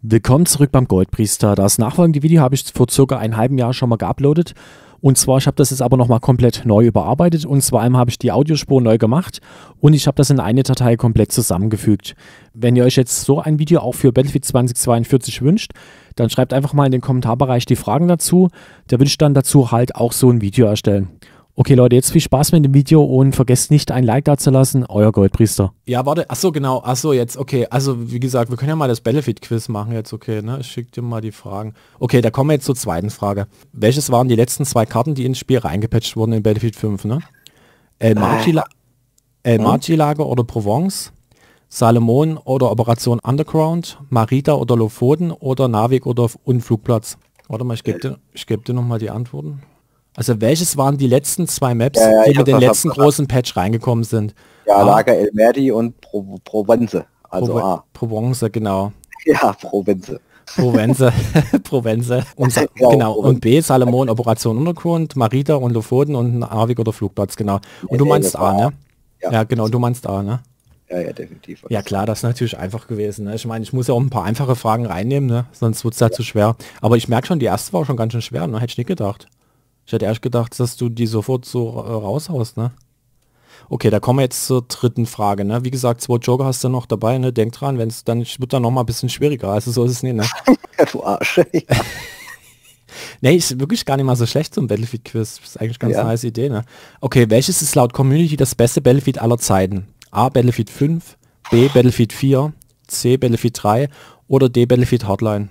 Willkommen zurück beim Goldpriester. Das nachfolgende Video habe ich vor circa einem halben Jahr schon mal geuploadet. Und zwar, ich habe das jetzt aber nochmal komplett neu überarbeitet. Und zwar einmal habe ich die Audiospur neu gemacht und ich habe das in eine Datei komplett zusammengefügt. Wenn ihr euch jetzt so ein Video auch für Battlefield 2042 wünscht, dann schreibt einfach mal in den Kommentarbereich die Fragen dazu. Da würde ich dann dazu halt auch so ein Video erstellen. Okay Leute, jetzt viel Spaß mit dem Video und vergesst nicht ein Like dazulassen, euer Goldpriester. Ja, warte, achso genau, achso jetzt, okay, also wie gesagt, wir können ja mal das Battlefield-Quiz machen jetzt, okay, ne, ich schicke dir mal die Fragen. Okay, da kommen wir jetzt zur zweiten Frage. Welches waren die letzten zwei Karten, die ins Spiel reingepatcht wurden in Battlefield 5, ne? El Margi-Lager oder Provence, Salomon oder Operation Underground, Marita oder Lofoten oder Navik oder Unflugplatz. Warte mal, ich geb dir nochmal die Antworten. Also welches waren die letzten zwei Maps, die mit den letzten großen Patch reingekommen sind? Ja, Lager El Merdi und Provence. Also Provence, genau. Ja, Provence. Provence. Und, genau. Und B, Salomon, Operation Untergrund, Marita und Lofoten und Navik oder Flugplatz, genau. Und du meinst A, ne? Ja, genau, du meinst A, ne? Ja, definitiv. Ja klar, das ist natürlich einfach gewesen. Ne? Ich meine, ich muss ja auch ein paar einfache Fragen reinnehmen, ne? Sonst wird es ja zu schwer. Aber ich merke schon, die erste war schon ganz schön schwer, ne? Hätte ich nicht gedacht. Ich hätte erst gedacht, dass du die sofort so raushaust, ne? Okay, da kommen wir jetzt zur dritten Frage, ne? Wie gesagt, 2 Joker hast du noch dabei, ne? Denk dran, wenn es dann wird dann noch mal ein bisschen schwieriger. Also so ist es nicht, ne? Du Arsch. Nee, ist wirklich gar nicht mal so schlecht zum Battlefield-Quiz. Das ist eigentlich ganz nice Idee, ne? Okay, welches ist laut Community das beste Battlefield aller Zeiten? A, Battlefield 5, B, Battlefield 4, C, Battlefield 3 oder D, Battlefield Hardline?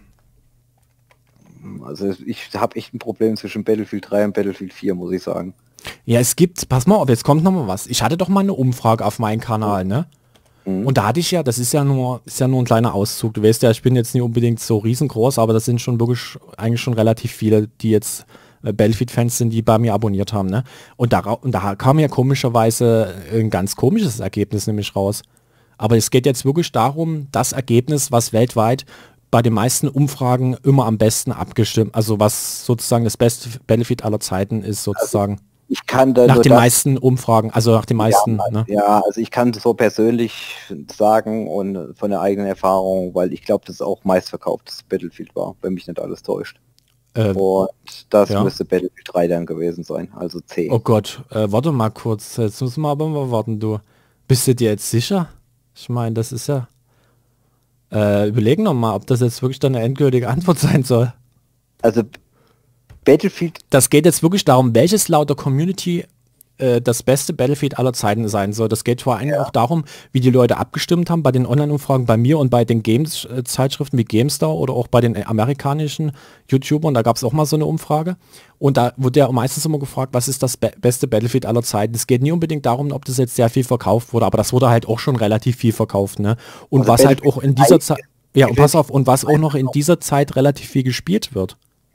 Also ich habe echt ein Problem zwischen Battlefield 3 und Battlefield 4, muss ich sagen. Ja, es gibt, pass mal auf, jetzt kommt noch mal was. Ich hatte doch mal eine Umfrage auf meinem Kanal, ne? Und da hatte ich ja, das ist ja nur ein kleiner Auszug. Du weißt ja, ich bin jetzt nicht unbedingt so riesengroß, aber das sind schon wirklich eigentlich schon relativ viele, die jetzt Battlefield-Fans sind, die bei mir abonniert haben, ne? Und da kam ja komischerweise ein ganz komisches Ergebnis nämlich raus. Aber es geht jetzt wirklich darum, das Ergebnis, was weltweit bei den meisten Umfragen immer am besten abgestimmt, also was sozusagen das beste Battlefield aller Zeiten ist sozusagen. Also ich kann da nach den meisten Umfragen, also nach den meisten. Ja, ne? Ja, also ich kann so persönlich sagen und von der eigenen Erfahrung, weil ich glaube, das ist auch meistverkauftes Battlefield war, wenn mich nicht alles täuscht. Und das müsste Battlefield 3 dann gewesen sein, also C. Oh Gott, warte mal kurz, jetzt müssen wir aber mal warten, du. Bist du dir jetzt sicher? Ich meine, das ist ja... überlegen noch mal, ob das jetzt wirklich dann eine endgültige Antwort sein soll. Also Battlefield... Das geht jetzt wirklich darum, welches laut der Community das beste Battlefield aller Zeiten sein soll. Das geht vor allem auch darum, wie die Leute abgestimmt haben bei den Online-Umfragen bei mir und bei den Games-Zeitschriften wie GameStar oder auch bei den amerikanischen YouTubern. Da gab es auch mal so eine Umfrage. Und da wurde ja meistens immer gefragt, was ist das beste Battlefield aller Zeiten. Es geht nie unbedingt darum, ob das jetzt sehr viel verkauft wurde, aber das wurde halt auch schon relativ viel verkauft, ne? Und also was halt auch in dieser Zeit, ja, und pass auf, und was auch noch in dieser Zeit relativ viel gespielt wird.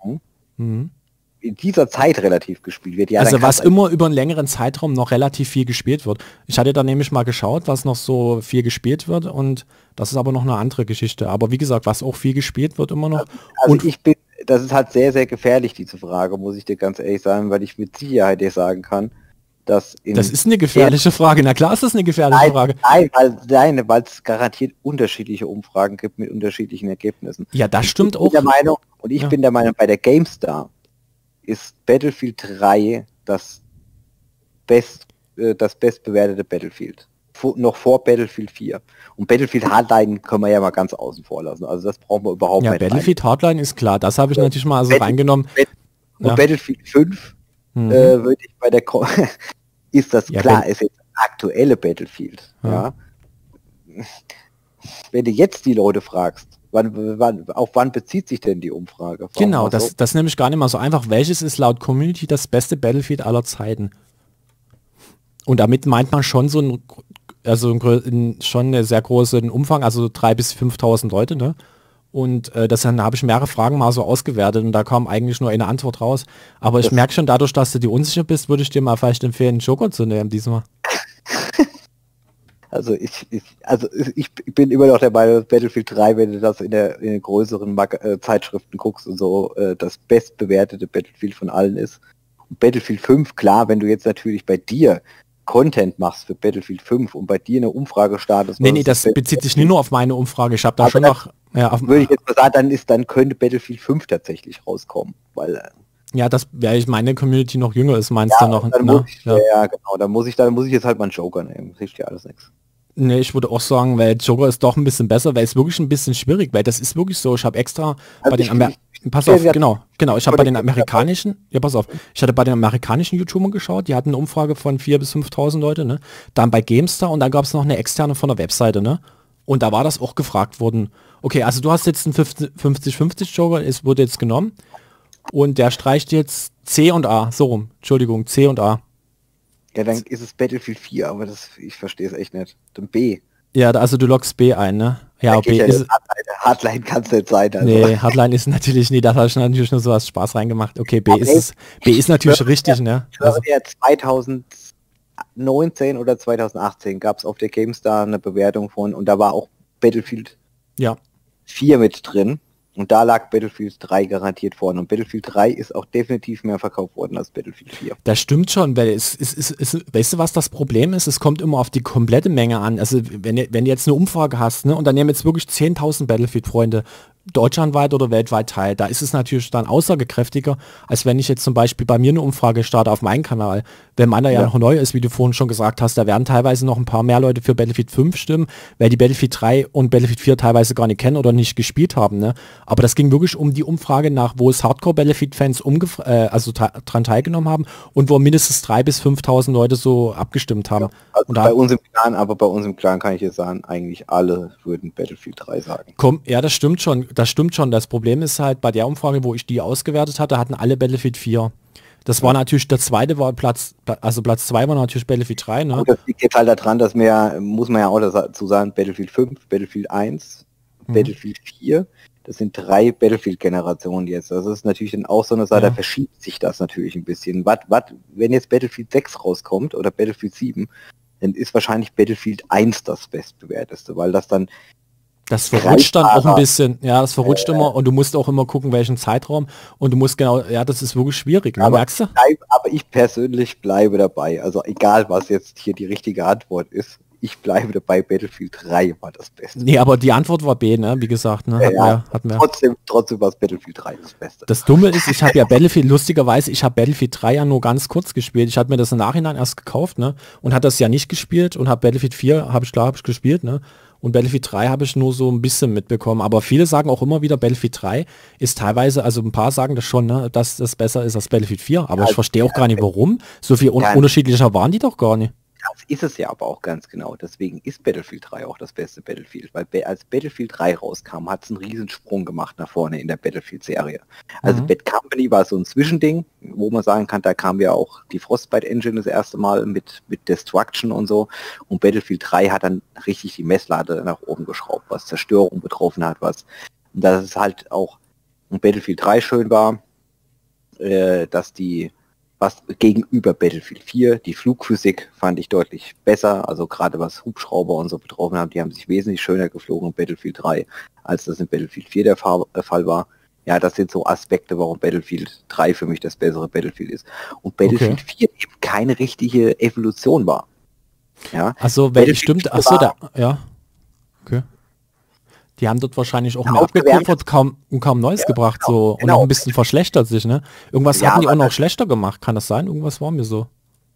In dieser Zeit relativ gespielt wird. Ja, also was immer über einen längeren Zeitraum noch relativ viel gespielt wird. Ich hatte da nämlich mal geschaut, was noch so viel gespielt wird und das ist aber noch eine andere Geschichte. Aber wie gesagt, was auch viel gespielt wird immer noch. Also das ist halt sehr, sehr gefährlich, diese Frage, muss ich dir ganz ehrlich sagen, weil ich mit Sicherheit dir sagen kann, dass... Das ist eine gefährliche Frage. Na klar ist das eine gefährliche Frage. Nein, weil es garantiert unterschiedliche Umfragen gibt mit unterschiedlichen Ergebnissen. Ja, das stimmt auch. Ich bin der Meinung, bei der GameStar ist Battlefield 3 das bestbewertete Battlefield. Noch vor Battlefield 4. Und Battlefield Hardline können wir ja mal ganz außen vor lassen. Also das brauchen wir überhaupt nicht. Ja, Battlefield Hardline ist klar. Das habe ich natürlich mal so reingenommen. Und Battlefield 5 würde ich bei der ist das klar, ist jetzt aktuelle Battlefield. Ja. Wenn du jetzt die Leute fragst, auf wann bezieht sich denn die Umfrage? Genau, das ist nämlich gar nicht mal so einfach. Welches ist laut Community das beste Battlefield aller Zeiten? Und damit meint man schon so schon einen sehr großen Umfang, also 3.000 bis 5.000 Leute, ne? Und dann habe ich mehrere Fragen mal so ausgewertet und da kam eigentlich nur eine Antwort raus. Aber ich merke schon, dadurch, dass du dir unsicher bist, würde ich dir mal vielleicht empfehlen, einen Joker zu nehmen diesmal. Also ich bin immer noch der Meinung, dass Battlefield 3, wenn du das in den größeren Zeitschriften guckst und so, das bestbewertete Battlefield von allen ist. Und Battlefield 5, klar, wenn du jetzt natürlich bei dir Content machst für Battlefield 5 und bei dir eine Umfrage startest... Nee, das bezieht sich nicht nur auf meine Umfrage. Ich habe da schon noch... Ja, würde ich jetzt mal sagen, dann könnte Battlefield 5 tatsächlich rauskommen, weil... Ja, das wäre ich meine Community noch jünger ist, meinst du noch? Dann muss ich, ja, genau, dann muss ich jetzt halt mal einen Joker nehmen. Das hilft ja alles nichts. Nee, ich würde auch sagen, weil Joker ist doch ein bisschen besser, weil es wirklich ein bisschen schwierig, weil das ist wirklich so, ich habe extra bei den ich habe bei den amerikanischen, ich hatte bei den amerikanischen YouTubern geschaut, die hatten eine Umfrage von 4.000 bis 5.000 Leute, ne? Dann bei GameStar und dann gab es noch eine externe von der Webseite, ne? Und da war das auch gefragt worden. Okay, also du hast jetzt einen 50-50 Joker, es wurde jetzt genommen und der streicht jetzt C und A, so rum, Entschuldigung, C und A. Ja, dann ist es Battlefield 4, aber ich verstehe es echt nicht. Dann B. Ja, also du loggst B ein, ne? Ja, B ist... Hardline kann es nicht sein. Also. Nee, Hardline ist natürlich nicht, da habe ich natürlich nur so was Spaß reingemacht. Okay, B ist natürlich richtig, ne? Also ja, 2019 oder 2018 gab es auf der GameStar eine Bewertung von, und da war auch Battlefield 4 mit drin. Und da lag Battlefield 3 garantiert vorne. Und Battlefield 3 ist auch definitiv mehr verkauft worden als Battlefield 4. Das stimmt schon, weil weißt du, was das Problem ist? Es kommt immer auf die komplette Menge an. Also wenn du jetzt eine Umfrage hast, ne, und dann nehmen jetzt wirklich 10.000 Battlefield-Freunde deutschlandweit oder weltweit teil, da ist es natürlich dann aussagekräftiger, als wenn ich jetzt zum Beispiel bei mir eine Umfrage starte auf meinem Kanal. Wenn meiner ja noch neu ist, wie du vorhin schon gesagt hast, da werden teilweise noch ein paar mehr Leute für Battlefield 5 stimmen, weil die Battlefield 3 und Battlefield 4 teilweise gar nicht kennen oder nicht gespielt haben. Ne? Aber das ging wirklich um die Umfrage nach, wo es Hardcore-Battlefield-Fans dran teilgenommen haben und wo mindestens 3.000 bis 5.000 Leute so abgestimmt haben. Ja, also bei uns im Clan kann ich jetzt sagen, eigentlich alle würden Battlefield 3 sagen. Ja, das stimmt schon. Das Problem ist halt, bei der Umfrage, wo ich die ausgewertet hatte, hatten alle Battlefield 4. Das war natürlich, der zweite war Platz 2 war natürlich Battlefield 3. Ne? Und das liegt jetzt halt daran, dass muss man ja auch dazu sagen, Battlefield 5, Battlefield 1, Battlefield 4, das sind 3 Battlefield-Generationen jetzt. Das ist natürlich dann auch so eine Sache, da verschiebt sich das natürlich ein bisschen. Wenn jetzt Battlefield 6 rauskommt oder Battlefield 7, dann ist wahrscheinlich Battlefield 1 das bestbewerteste, weil das dann... Das verrutscht dann auch ein bisschen, das verrutscht immer und du musst auch immer gucken, welchen Zeitraum und du musst das ist wirklich schwierig, ne? Merkst du? Aber ich persönlich bleibe dabei, also egal was jetzt hier die richtige Antwort ist, ich bleibe dabei, Battlefield 3 war das Beste. Nee, aber die Antwort war B, ne? Wie gesagt, ne? Hatten wir. Trotzdem war Battlefield 3 das Beste. Das Dumme ist, ich habe ja lustigerweise, ich habe Battlefield 3 ja nur ganz kurz gespielt. Ich hatte mir das im Nachhinein erst gekauft, ne? Und hatte das ja nicht gespielt und habe Battlefield 4, habe ich gespielt, ne? Und Battlefield 3 habe ich nur so ein bisschen mitbekommen. Aber viele sagen auch immer wieder, Battlefield 3 ist teilweise, also ein paar sagen das schon, ne, dass das besser ist als Battlefield 4. Aber ich verstehe auch gar nicht, warum. So viel unterschiedlicher waren die doch gar nicht. Das ist es ja aber auch ganz genau. Deswegen ist Battlefield 3 auch das beste Battlefield. Weil als Battlefield 3 rauskam, hat es einen riesen Sprung gemacht nach vorne in der Battlefield-Serie. Also Bad Company war so ein Zwischending, wo man sagen kann, da kam ja auch die Frostbite Engine das erste Mal mit Destruction und so. Und Battlefield 3 hat dann richtig die Messlatte nach oben geschraubt, was Zerstörung betroffen hat, und dass es halt auch in Battlefield 3 schön war, dass was gegenüber Battlefield 4, die Flugphysik fand ich deutlich besser, also gerade was Hubschrauber und so betroffen haben, die haben sich wesentlich schöner geflogen in Battlefield 3, als das in Battlefield 4 der Fall war. Ja, das sind so Aspekte, warum Battlefield 3 für mich das bessere Battlefield ist. Und Battlefield 4 eben keine richtige Evolution war. Ja. Also, wenn stimmt, okay. Die haben dort wahrscheinlich auch mehr abgekupfert, kaum Neues gebracht, so, und auch ein bisschen verschlechtert sich, ne? Irgendwas hatten die auch noch schlechter gemacht, kann das sein? Irgendwas war mir so.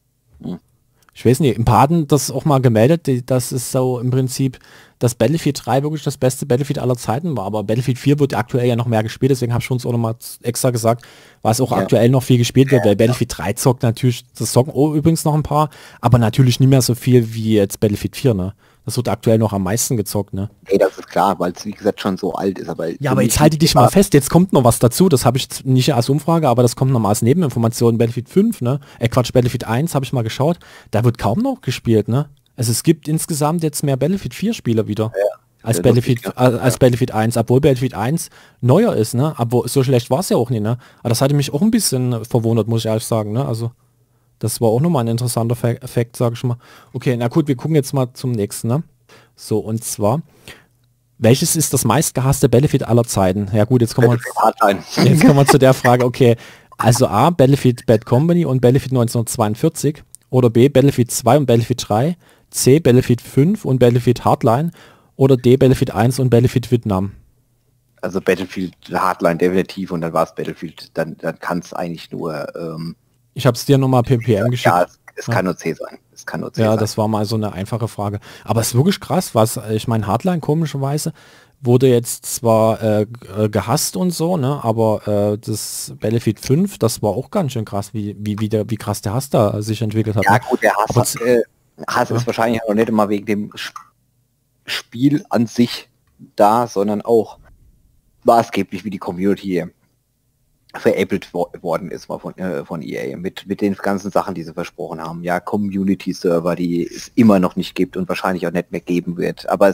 Ich weiß nicht, ein paar hatten das auch mal gemeldet, das ist so im Prinzip, dass Battlefield 3 wirklich das beste Battlefield aller Zeiten war, aber Battlefield 4 wird aktuell ja noch mehr gespielt, deswegen habe ich schon auch nochmal extra gesagt, was auch aktuell noch viel gespielt wird, weil Battlefield 3 zockt natürlich, das zocken übrigens noch ein paar, aber natürlich nicht mehr so viel wie jetzt Battlefield 4, ne? Das wird aktuell noch am meisten gezockt, ne? Ey, das ist klar, weil es wie gesagt schon so alt ist. Aber ja, aber jetzt halte dich mal fest, jetzt kommt noch was dazu, das habe ich nicht als Umfrage, aber das kommt nochmal als Nebeninformation. Battlefield 5, ne? Battlefield 1 habe ich mal geschaut, da wird kaum noch gespielt, ne? Also es gibt insgesamt jetzt mehr Battlefield 4 Spieler wieder. Als Battlefield 1, obwohl Battlefield 1 neuer ist, ne? Aber so schlecht war es ja auch nicht, ne? Aber das hatte mich auch ein bisschen verwundert, muss ich ehrlich sagen, ne? Also das war auch nochmal ein interessanter Effekt, sage ich mal. Okay, na gut, wir gucken jetzt mal zum nächsten, ne? So, und zwar, welches ist das meistgehasste Battlefield aller Zeiten? Ja gut, jetzt kommen wir zu der Frage, okay, also A, Battlefield Bad Company und Battlefield 1942 Oder B, Battlefield 2 und Battlefield 3, C, Battlefield 5 und Battlefield Hardline oder D, Battlefield 1 und Battlefield Vietnam? Also Battlefield Hardline definitiv und dann war es Battlefield, dann kann es eigentlich nur... ich habe es dir nochmal per PM geschickt. Ja, es kann nur C sein. Es kann nur C sein. Das war mal so eine einfache Frage. Aber es ist wirklich krass, ich meine, Hardline komischerweise wurde jetzt zwar gehasst und so, ne, aber das Battlefield 5, das war auch ganz schön krass, wie krass der Hass da sich entwickelt hat. Ja gut, der Hass ist wahrscheinlich auch nicht immer wegen dem Spiel an sich da, sondern auch maßgeblich, wie die Community veräppelt worden ist von EA mit den ganzen Sachen, die sie versprochen haben. Ja, Community-Server, die es immer noch nicht gibt und wahrscheinlich auch nicht mehr geben wird. Aber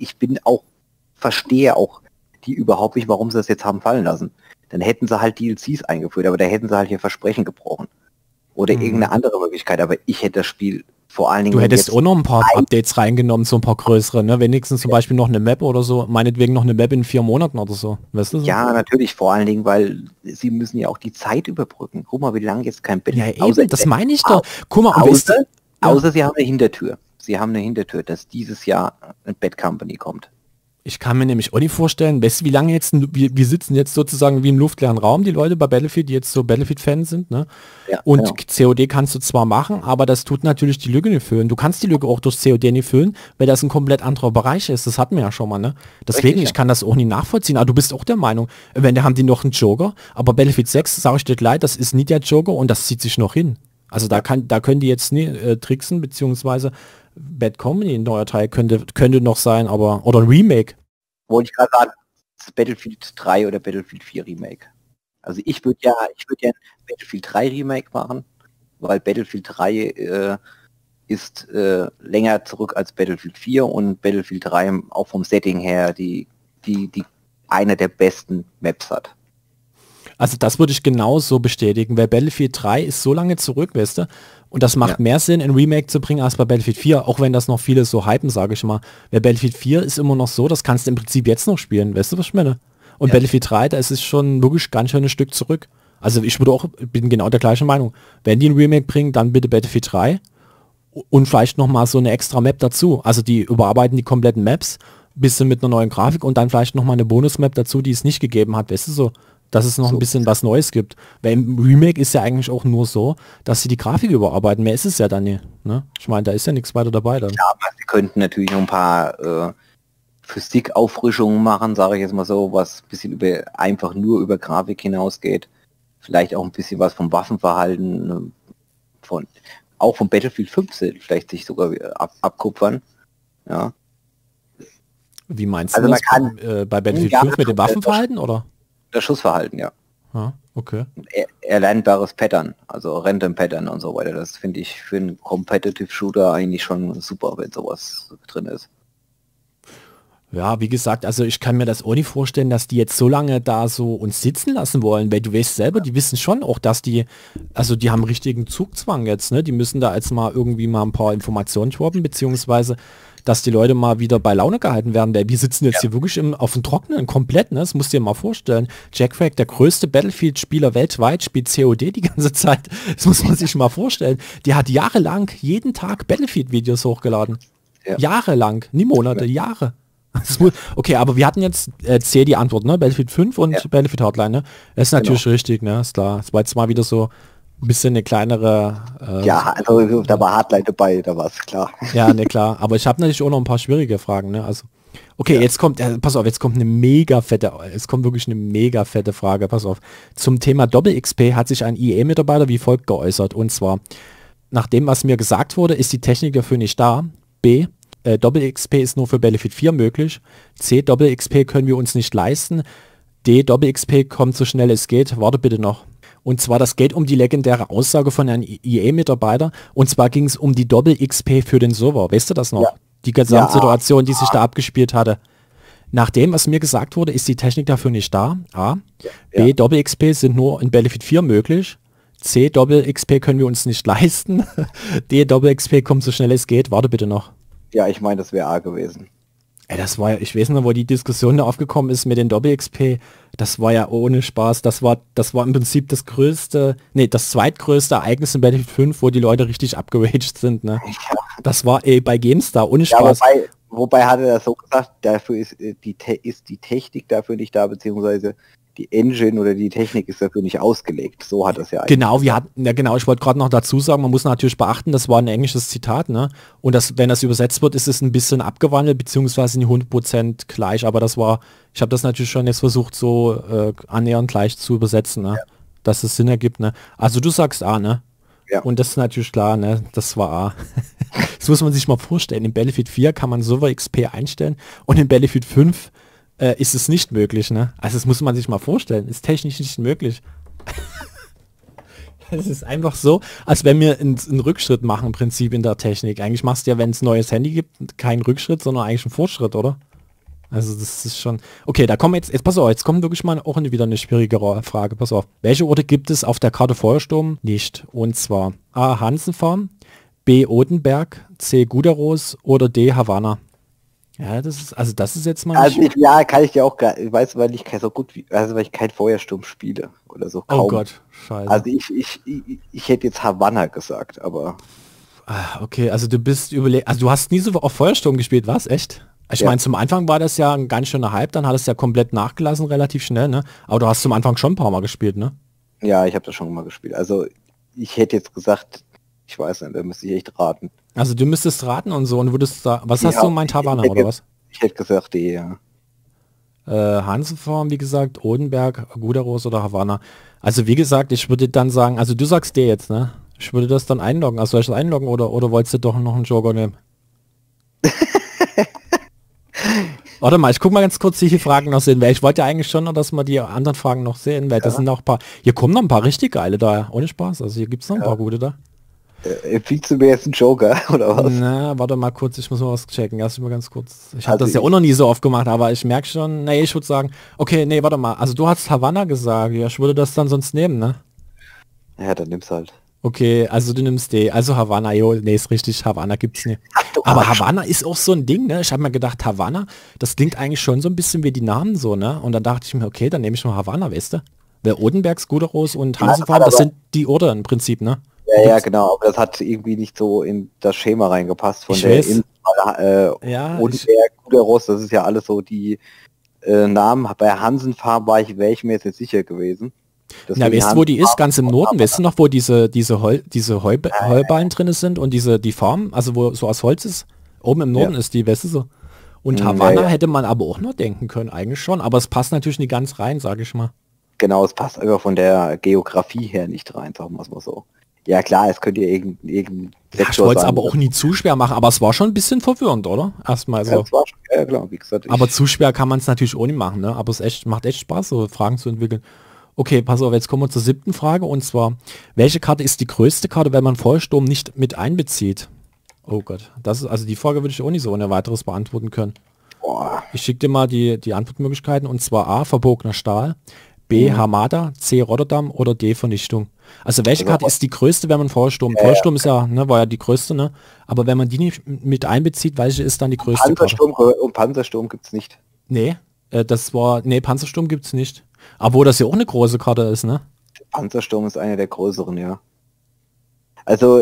verstehe auch die überhaupt nicht, warum sie das jetzt haben fallen lassen. Dann hätten sie halt DLCs eingeführt, aber da hätten sie halt ihr Versprechen gebrochen. Oder irgendeine andere Möglichkeit, aber ich hätte das Spiel vor allen Dingen... Du hättest auch noch ein paar Updates reingenommen, so ein paar größere, ne? Wenigstens zum Beispiel noch eine Map oder so, meinetwegen noch eine Map in 4 Monaten oder so. Weißt du so? Ja, natürlich, vor allen Dingen, weil sie müssen ja auch die Zeit überbrücken. Guck mal, wie lange jetzt kein Battlefield... Ja eben, das meine ich doch. Guck mal, außer sie haben eine Hintertür. Sie haben eine Hintertür, dass dieses Jahr ein Bad Company kommt. Ich kann mir nämlich auch nicht vorstellen, weißt du, wie lange jetzt, wir sitzen jetzt sozusagen wie im luftleeren Raum, die Leute bei Battlefield, die jetzt so Battlefield-Fans sind, ne? Ja, und genau. COD kannst du zwar machen, aber das tut natürlich die Lücke nicht füllen. Du kannst die Lücke auch durch COD nicht füllen, weil das ein komplett anderer Bereich ist. Das hatten wir ja schon mal, ne? Deswegen, richtig, ich kann das auch nie nachvollziehen. Aber du bist auch der Meinung, wenn haben die noch einen Joker, aber Battlefield 6, sage ich dir leid, das ist nicht der Joker und das zieht sich noch hin. Also da können die jetzt nie tricksen, beziehungsweise Bad Company, ein neuer Teil könnte noch sein, aber, oder ein Remake. Wollte ich gerade sagen, das Battlefield 3 oder Battlefield 4 Remake. Also ich würde ja ein Battlefield 3 Remake machen, weil Battlefield 3 ist länger zurück als Battlefield 4 und Battlefield 3 auch vom Setting her die eine der besten Maps hat. Also das würde ich genauso bestätigen, weil Battlefield 3 ist so lange zurück, weißt du, und das macht mehr Sinn, ein Remake zu bringen, als bei Battlefield 4, auch wenn das noch viele so hypen, sage ich mal. Weil Battlefield 4 ist immer noch so, das kannst du im Prinzip jetzt noch spielen, weißt du, was ich meine? Und Battlefield 3, da ist es schon wirklich ganz schön ein Stück zurück. Also ich bin genau der gleichen Meinung. Wenn die ein Remake bringen, dann bitte Battlefield 3 und vielleicht nochmal so eine extra Map dazu. Also die überarbeiten die kompletten Maps, bisschen mit einer neuen Grafik und dann vielleicht nochmal eine Bonus-Map dazu, die es nicht gegeben hat, weißt du so. Dass es noch ein bisschen was Neues gibt. Weil im Remake ist ja eigentlich auch nur so, dass sie die Grafik überarbeiten. Mehr ist es ja dann nicht. Ne? Ich meine, da ist ja nichts weiter dabei dann. Ja, aber sie könnten natürlich noch ein paar Physik-Auffrischungen machen, sage ich jetzt mal so, was ein bisschen einfach nur über Grafik hinausgeht. Vielleicht auch ein bisschen was vom Waffenverhalten, auch vom Battlefield 15 vielleicht sich sogar abkupfern. Ja. Wie meinst du das? Bei Battlefield 5 mit dem Waffenverhalten, oder? Das Schussverhalten, ja. Ah, okay. Erlernbares Pattern, also Random Pattern und so weiter. Das finde ich für einen Competitive Shooter eigentlich schon super, wenn sowas drin ist. Ja, wie gesagt, also ich kann mir das auch nicht vorstellen, dass die jetzt so lange da so uns sitzen lassen wollen, weil du weißt selber, die wissen schon auch, dass die haben richtigen Zugzwang jetzt, ne? Die müssen da jetzt mal irgendwie mal ein paar Informationen droppen, beziehungsweise dass die Leute mal wieder bei Laune gehalten werden, weil wir sitzen jetzt hier wirklich auf dem Trockenen komplett, ne? Das musst du dir mal vorstellen. Jack Frack, der größte Battlefield-Spieler weltweit, spielt COD die ganze Zeit. Das muss man sich mal vorstellen. Der hat jahrelang jeden Tag Battlefield-Videos hochgeladen. Ja. Jahrelang, nie Monate, Jahre. Okay, aber wir hatten jetzt C die Antwort, ne? Battlefield 5 und Battlefield Hardline, ne? Das ist natürlich richtig, ne? Ist klar. Es war jetzt mal wieder so ein bisschen eine kleinere... also da war Hardline dabei, da war es klar. Ja, ne, klar. Aber ich habe natürlich auch noch ein paar schwierige Fragen, ne? Also, okay, jetzt kommt, pass auf, jetzt kommt wirklich eine mega fette Frage, pass auf. Zum Thema Doppel-XP hat sich ein EA-Mitarbeiter wie folgt geäußert. Und zwar, nach dem, was mir gesagt wurde, ist die Technik dafür nicht da. B, Doppel-XP ist nur für Battlefield 4 möglich. C, Doppel-XP können wir uns nicht leisten. D, Doppel-XP kommt so schnell es geht. Warte bitte noch. Und zwar, das geht um die legendäre Aussage von einem EA-Mitarbeiter. Und zwar ging es um die Doppel-XP für den Server. Weißt du das noch? Ja. Die Gesamtsituation, die sich da abgespielt hatte. Nach dem, was mir gesagt wurde, ist die Technik dafür nicht da. A. B, Doppel-XP sind nur in Battlefield 4 möglich. C, Doppel-XP können wir uns nicht leisten. D, Doppel-XP kommt so schnell es geht. Warte bitte noch. Ja, ich meine, das wäre A gewesen. Das war ja, ich weiß nicht, wo die Diskussion da aufgekommen ist mit den Doppel-XP. Das war ja ohne Spaß. Das war im Prinzip das zweitgrößte Ereignis in Battlefield 5, wo die Leute richtig abgeraged sind. Ne? Ja. Das war bei GameStar ohne Spaß. Ja, wobei hat er das so gesagt, dafür ist die Technik dafür nicht da, beziehungsweise die Engine oder die Technik ist dafür nicht ausgelegt. So hat es ja eigentlich. Genau, ich wollte gerade noch dazu sagen, man muss natürlich beachten, das war ein englisches Zitat, ne? Und wenn das übersetzt wird, ist es ein bisschen abgewandelt, beziehungsweise nicht 100% gleich, aber ich habe das natürlich schon jetzt versucht, so annähernd gleich zu übersetzen, ne? Ja. Dass es Sinn ergibt, ne? Also du sagst A, ne? Ja. Und das ist natürlich klar, ne? Das war A. Das muss man sich mal vorstellen. In Battlefield 4 kann man Server XP einstellen und in Battlefield 5 ist es nicht möglich, ne? Also das muss man sich mal vorstellen. Ist technisch nicht möglich. Es ist einfach so, als wenn wir einen Rückschritt machen im Prinzip in der Technik. Eigentlich machst du ja, wenn es ein neues Handy gibt, keinen Rückschritt, sondern eigentlich einen Fortschritt, oder? Also das ist schon... Okay, da kommen jetzt pass auf, jetzt kommt wirklich mal auch wieder eine schwierigere Frage. Pass auf. Welche Orte gibt es auf der Karte Feuersturm nicht? Und zwar A. Hansenfarm, B. Odenberg, C. Gudaros oder D. Havanna. Ja, das ist jetzt mal... Also kann ich dir auch gar... Ich weiß, weil ich weil ich kein Feuersturm spiele oder so. Kaum. Oh Gott, scheiße. Also ich hätte jetzt Havanna gesagt, aber... Okay, also du bist also du hast nie so auf Feuersturm gespielt, was? Echt? Ich meine, zum Anfang war das ja ein ganz schöner Hype, dann hat es ja komplett nachgelassen, relativ schnell, ne? Aber du hast zum Anfang schon ein paar Mal gespielt, ne? Ja, ich habe das schon mal gespielt. Also ich hätte jetzt gesagt, ich weiß nicht, da müsste ich echt raten. Also du müsstest raten und so und würdest da... Was hast du gemeint, Havanna oder was? Ich hätte gesagt D, ja. Hansenfarm, wie gesagt, Odenberg, Gudaros oder Havanna. Also wie gesagt, ich würde dann sagen, also du sagst D jetzt, ne? Ich würde das dann einloggen. Also soll ich das einloggen oder wolltest du doch noch einen Joker nehmen? Warte mal, ich guck mal ganz kurz, wie viele Fragen noch sind, weil ich wollte ja eigentlich schon noch, dass wir die anderen Fragen noch sehen, weil das sind noch ein paar... Hier kommen noch ein paar richtig geile da, ohne Spaß. Also hier gibt es noch ein paar gute da. Empfiehlst du mir jetzt einen Joker, oder was? Na, warte mal kurz, ich muss mal was checken. Lass mich mal ganz kurz. Ich habe das ja auch noch nie so oft gemacht, aber ich merke schon, nee, ich würde sagen, okay, nee, warte mal. Also du hast Havanna gesagt, ja, ich würde das dann sonst nehmen, ne? Ja, dann nimm's halt. Okay, also du nimmst D, also Havanna, jo, nee, ist richtig, Havanna gibt's nicht. Aber Havanna ist auch so ein Ding, ne? Ich habe mir gedacht, Havanna, das klingt eigentlich schon so ein bisschen wie die Namen so, ne? Und dann dachte ich mir, okay, dann nehme ich mal Havanna, weißt du? Weil Odenbergs, Gudaros und Hansenfarm, das sind die Orte im Prinzip, ne? Ja, genau, aber das hat irgendwie nicht so in das Schema reingepasst von Odenberg, Gudaros, das ist ja alles so die Namen. Bei Hansenfarm wäre ich mir jetzt sicher gewesen. Na, weißt du, wo die ist? Ganz im Norden, weißt du noch, wo diese Heuballen drin sind und die Farm, also wo so aus Holz ist? Oben im Norden ist die, weißt du so? Und Havanna hätte man aber auch noch denken können, eigentlich schon, aber es passt natürlich nicht ganz rein, sage ich mal. Genau, es passt einfach von der Geografie her nicht rein, sagen wir es mal so. Ja klar, es könnte ja irgendein ja, ich wollte es aber auch nie zu schwer machen, aber es war schon ein bisschen verwirrend, oder? Erstmal so. Ja, das war schon, ja klar, wie gesagt. Aber zu schwer kann man es natürlich ohne machen, ne? Aber es macht echt Spaß, so Fragen zu entwickeln. Okay, pass auf, jetzt kommen wir zur 7. Frage und zwar, welche Karte ist die größte Karte, wenn man Feuersturm nicht mit einbezieht? Oh Gott, also die Frage würde ich auch nicht so ohne weiteres beantworten können. Boah. Ich schicke dir mal die Antwortmöglichkeiten und zwar A, verbogener Stahl, B, Hamada, C, Rotterdam oder D, Vernichtung. Also welche Karte ist die größte, wenn man Feuersturm... Feuersturm ist ja, ne, war ja die größte, ne? Aber wenn man die nicht mit einbezieht, welche ist dann die größte Panzersturm, Karte? Und Panzersturm gibt's nicht. Nee, Panzersturm gibt's nicht. Aber wo das ja auch eine große Karte ist, ne? Panzersturm ist eine der größeren, ja. Also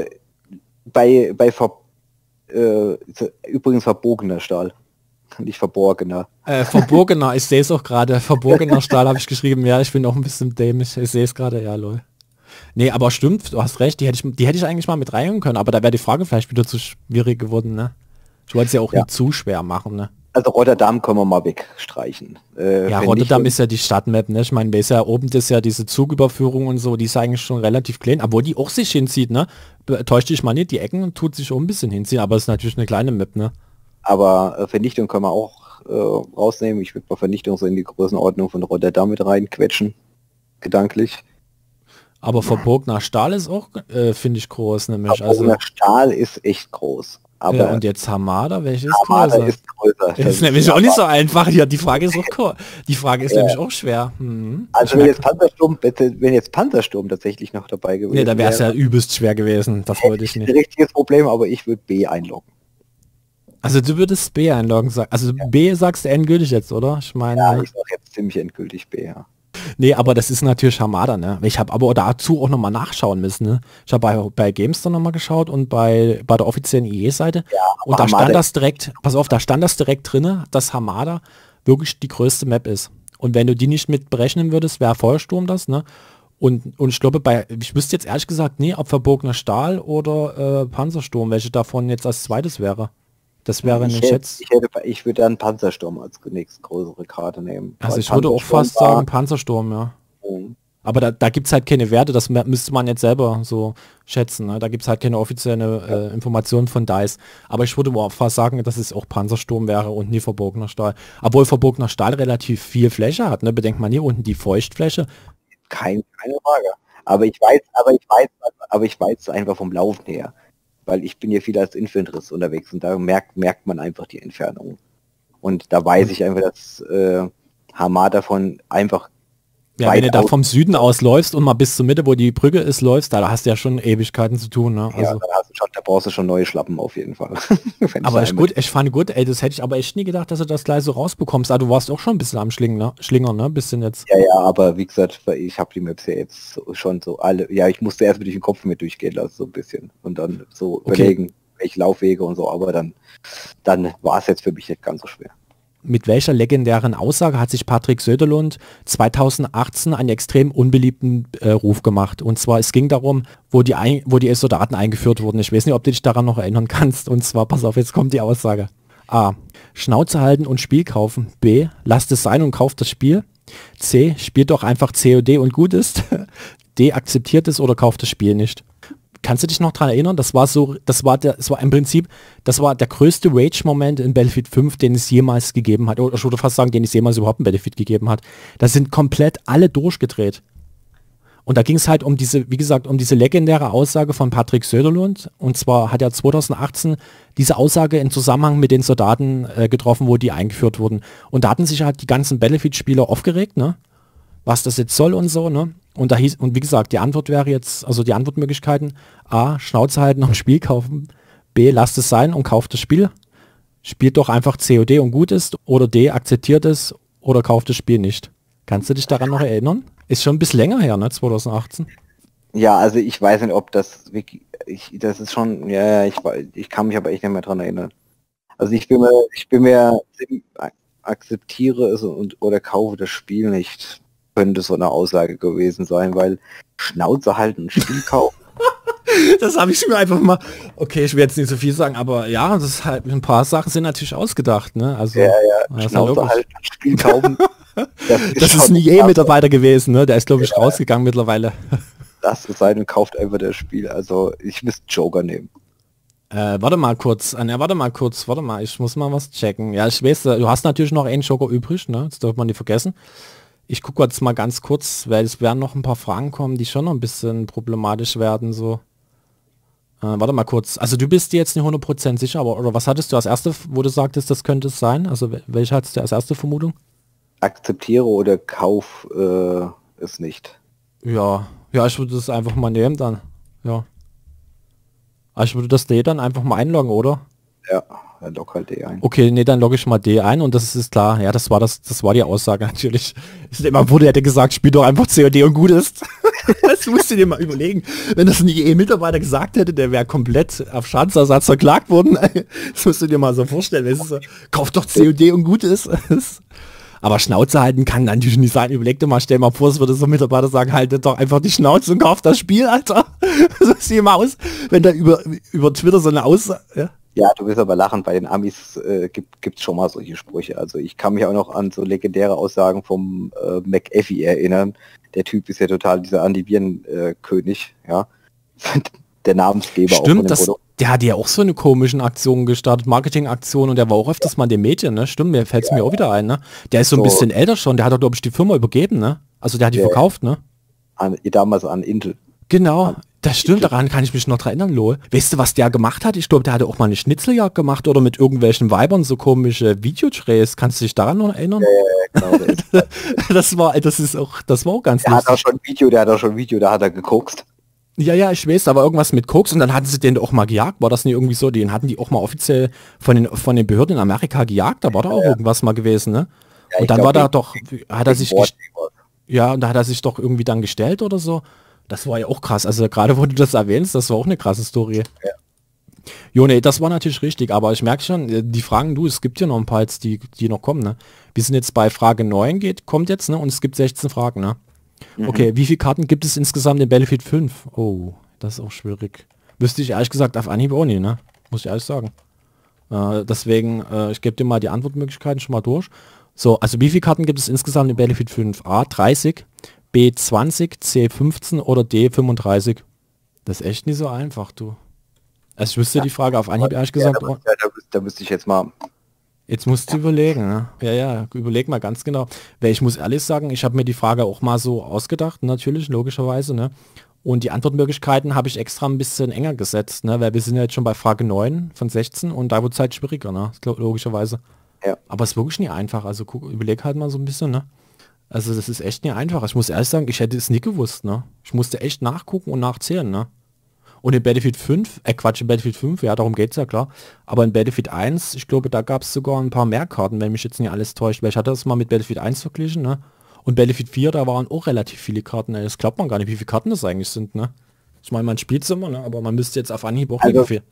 übrigens verbogener Stahl. Nicht verborgener. Verborgener, ich sehe es auch gerade. Verborgener Stahl habe ich geschrieben. Ja, ich bin auch ein bisschen dämlich. Ich sehe es gerade, ja, lol. Nee, aber stimmt, du hast recht. Die hätte ich eigentlich mal mit reinnehmen können. Aber da wäre die Frage vielleicht wieder zu schwierig geworden, ne? Ich wollte es ja auch nicht zu schwer machen, ne? Also Rotterdam können wir mal wegstreichen. Ja, Rotterdam ist ja die Stadtmap, ne? Ich meine, oben ist ja diese Zugüberführung und so, die ist eigentlich schon relativ klein, obwohl die auch sich hinzieht, ne? Täuscht dich mal nicht, die Ecken tut sich auch ein bisschen hinziehen, aber es ist natürlich eine kleine Map, ne? Aber Vernichtung können wir auch rausnehmen. Ich würde mal Vernichtung so in die Größenordnung von Rotterdam mit reinquetschen. Gedanklich. Aber verbogener Stahl ist auch, finde ich, groß, nämlich. Verbogener Stahl ist echt groß. Aber ja, und jetzt Hamada, welche ist Hamada größer? Ist größer. Das ist nämlich auch nicht so einfach. Ja, die Frage ist auch nämlich auch schwer. Also wenn jetzt Panzersturm tatsächlich noch dabei gewesen wäre. Nee, da wäre es ja übelst schwer gewesen. Das wollte ich nicht. Ein richtiges Problem, aber ich würde B einloggen. Also du würdest B einloggen sagen. Also B sagst du endgültig jetzt, oder? Ich meine. Ja, ich sag jetzt ziemlich endgültig B, ja. Nee, aber das ist natürlich Hamada, ne? Ich habe aber dazu auch nochmal nachschauen müssen, ne? Ich habe bei Gamestar nochmal geschaut und bei der offiziellen IE-Seite. Ja, und da stand das direkt, pass auf, da stand das direkt drinne, dass Hamada wirklich die größte Map ist. Und wenn du die nicht mit berechnen würdest, wäre Feuersturm das, ne? Und ich glaube, ich wüsste jetzt ehrlich gesagt nie, ob verbogener Stahl oder Panzersturm, welche davon jetzt als zweites wäre. Das wäre nicht jetzt. Ich würde dann Panzersturm als nächste größere Karte nehmen. Also ich würde auch fast sagen Panzersturm, ja. Aber da gibt es halt keine Werte, das müsste man jetzt selber so schätzen. Ne? Da gibt es halt keine offizielle Information von DICE. Aber ich würde auch fast sagen, dass es auch Panzersturm wäre und nie verbogener Stahl. Obwohl verbogener Stahl relativ viel Fläche hat. Ne? Bedenkt man hier unten die Feuchtfläche. Keine Frage. Aber ich weiß einfach vom Laufen her. Weil ich bin hier viel als Infanterist unterwegs und da merkt man einfach die Entfernung. Und da weiß ich einfach, dass Hamada davon einfach. Ja, wenn du da vom Süden aus läufst und mal bis zur Mitte, wo die Brücke ist, läufst, da hast du ja schon Ewigkeiten zu tun. Ne? Also, ja, da brauchst du schon neue Schlappen auf jeden Fall. Aber ich fand gut, ey, das hätte ich aber echt nie gedacht, dass du das gleich so rausbekommst. Also, du warst auch schon ein bisschen am Schlingern, ne? Bisschen jetzt. Ja, aber wie gesagt, ich habe die Maps ja jetzt schon so alle, ja, ich musste erst mit den Kopf mit durchgehen lassen, so ein bisschen. Und dann so überlegen, welche Laufwege und so, aber dann war es jetzt für mich nicht ganz so schwer. Mit welcher legendären Aussage hat sich Patrick Söderlund 2018 einen extrem unbeliebten Ruf gemacht? Und zwar, es ging darum, wo die Soldaten eingeführt wurden. Ich weiß nicht, ob du dich daran noch erinnern kannst. Und zwar, pass auf, jetzt kommt die Aussage. A. Schnauze halten und Spiel kaufen. B. Lasst es sein und kauft das Spiel. C. Spielt doch einfach COD und gut ist. D. Akzeptiert es oder kauft das Spiel nicht. Kannst du dich noch daran erinnern? Das war der größte Rage-Moment in Battlefield 5, den es jemals gegeben hat. Oder ich würde fast sagen, den es jemals überhaupt in Battlefield gegeben hat. Da sind komplett alle durchgedreht. Und da ging es halt um diese legendäre Aussage von Patrick Söderlund. Und zwar hat er 2018 diese Aussage in Zusammenhang mit den Soldaten getroffen, wo die eingeführt wurden. Und da hatten sich halt die ganzen Battlefield-Spieler aufgeregt, ne? Was das jetzt soll und so, ne? Und wie gesagt, die Antwort wäre jetzt, also die Antwortmöglichkeiten: A, Schnauze halten und Spiel kaufen. B, lasst es sein und kauft das Spiel. Spielt doch einfach COD und gut ist. Oder D, akzeptiert es oder kauft das Spiel nicht. Kannst du dich daran noch erinnern? Ist schon ein bisschen länger her, ne? 2018. Ja, also ich weiß nicht, ob das wirklich, das ist schon, ja, ich kann mich aber echt nicht mehr dran erinnern. Also ich bin mir akzeptiere es oder kaufe das Spiel nicht. Könnte so eine Aussage gewesen sein, weil Schnauze halten, Spiel kaufen. Das habe ich mir einfach mal, okay, ich werde jetzt nicht so viel sagen, aber ja, das ist halt, ein paar Sachen sind natürlich ausgedacht, ne? Also, ja, Schnauze halten, Spiel kaufen. Das ist ein IE-Mitarbeiter gewesen, ne? Der ist, glaube ich, rausgegangen mittlerweile. Das ist sein und kauft einfach das Spiel. Also ich müsste Joker nehmen. Warte mal, ich muss mal was checken. Ja, ich weiß, du hast natürlich noch einen Joker übrig, ne? Das darf man nicht vergessen. Ich gucke jetzt mal ganz kurz, weil es werden noch ein paar Fragen kommen, die schon noch ein bisschen problematisch werden. So. Warte mal kurz. Also du bist dir jetzt nicht 100% sicher, aber oder was hattest du als erste, wo du sagtest, das könnte es sein? Also welche hattest du als erste Vermutung? Akzeptiere oder kauf es nicht. Ja, ich würde das einfach mal nehmen dann. Ja. Ich würde das D dann einfach mal einloggen, oder? Ja. Dann log halt D ein. Okay, nee, dann logge ich mal D ein und das ist klar. Ja, das war die Aussage natürlich. Man hätte gesagt, spiel doch einfach COD und gut ist. Das musst du dir mal überlegen. Wenn das ein IE-Mitarbeiter gesagt hätte, der wäre komplett auf Schadensersatz verklagt worden. Das musst du dir mal so vorstellen. Das ist so, kauf doch COD und gut ist. Aber Schnauze halten kann natürlich nicht sein. Überleg dir mal, stell mal vor, es würde so ein Mitarbeiter sagen, haltet doch einfach die Schnauze und kauft das Spiel, Alter. So sieht mal aus, wenn da über Twitter so eine Aussage... Ja? Ja, du wirst aber lachen, bei den Amis gibt's schon mal solche Sprüche. Also ich kann mich auch noch an so legendäre Aussagen vom McAfee erinnern. Der Typ ist ja total dieser Antiviren-König, ja. Der Namensgeber. Stimmt, auch der hat ja auch so eine komischen Aktion gestartet, Marketingaktion, und der war auch öfters mal in den Medien, ne? Stimmt, mir fällt es mir auch wieder ein, ne? Der ist so ein bisschen älter schon, der hat doch, glaube ich, die Firma übergeben, ne? Also der hat die verkauft, ne? Damals an Intel. Genau. Das stimmt, daran kann ich mich noch dran erinnern, lol. Weißt du, was der gemacht hat? Ich glaube, der hatte auch mal eine Schnitzeljagd gemacht oder mit irgendwelchen Weibern so komische Videodrehs. Kannst du dich daran noch erinnern? Ja, genau. Das war auch ganz Der hat auch schon ein Video, da hat er gekokst. Ja, ich weiß, aber irgendwas mit Koks und dann hatten sie den auch mal gejagt. War das nicht irgendwie so? Den hatten die auch mal offiziell von den Behörden in Amerika gejagt. Da war da auch irgendwas mal gewesen, ne? Ja, und dann war da doch, hat er sich, ja, und da hat er sich doch irgendwie dann gestellt oder so. Das war ja auch krass. Also gerade wo du das erwähnst, das war auch eine krasse Story. Ja. Jo, nee, das war natürlich richtig, aber ich merke schon, die Fragen, es gibt ja noch ein paar jetzt, die noch kommen, ne? Wir sind jetzt bei Frage 9 kommt jetzt, ne? Und es gibt 16 Fragen, ne? Okay, wie viele Karten gibt es insgesamt in Battlefield 5? Oh, das ist auch schwierig. Wüsste ich ehrlich gesagt auf Anhieb auch nicht, ne? Muss ich ehrlich sagen. Deswegen, ich gebe dir mal die Antwortmöglichkeiten schon mal durch. So, also wie viele Karten gibt es insgesamt in Battlefield 5? A, 30, B, 20, C, 15 oder D, 35? Das ist echt nicht so einfach, du. Also ich wüsste die Frage auf Anhieb ehrlich gesagt. Da müsste ich jetzt mal... Jetzt musst du überlegen, ne? Ja, überleg mal ganz genau. Weil ich muss ehrlich sagen, ich habe mir die Frage auch mal so ausgedacht, natürlich, logischerweise, ne? Und die Antwortmöglichkeiten habe ich extra ein bisschen enger gesetzt, ne? Weil wir sind ja jetzt schon bei Frage 9 von 16 und da wird es halt schwieriger, ne? Logischerweise. Ja. Aber es ist wirklich nicht einfach, also überleg halt mal so ein bisschen, ne? Also das ist echt nicht einfach. Ich muss ehrlich sagen, ich hätte es nie gewusst, ne? Ich musste echt nachgucken und nachzählen, ne? Und in Battlefield 5, in Battlefield 5, ja, darum geht es ja klar. Aber in Battlefield 1, ich glaube, da gab es sogar ein paar mehr Karten, wenn mich jetzt nicht alles täuscht. Weil ich hatte das mal mit Battlefield 1 verglichen, ne? Und Battlefield 4, da waren auch relativ viele Karten. Das glaubt man gar nicht, wie viele Karten das eigentlich sind, ne? Ich meine, man spielt es immer, ne? Aber man müsste jetzt auf Anhieb auch also, viel.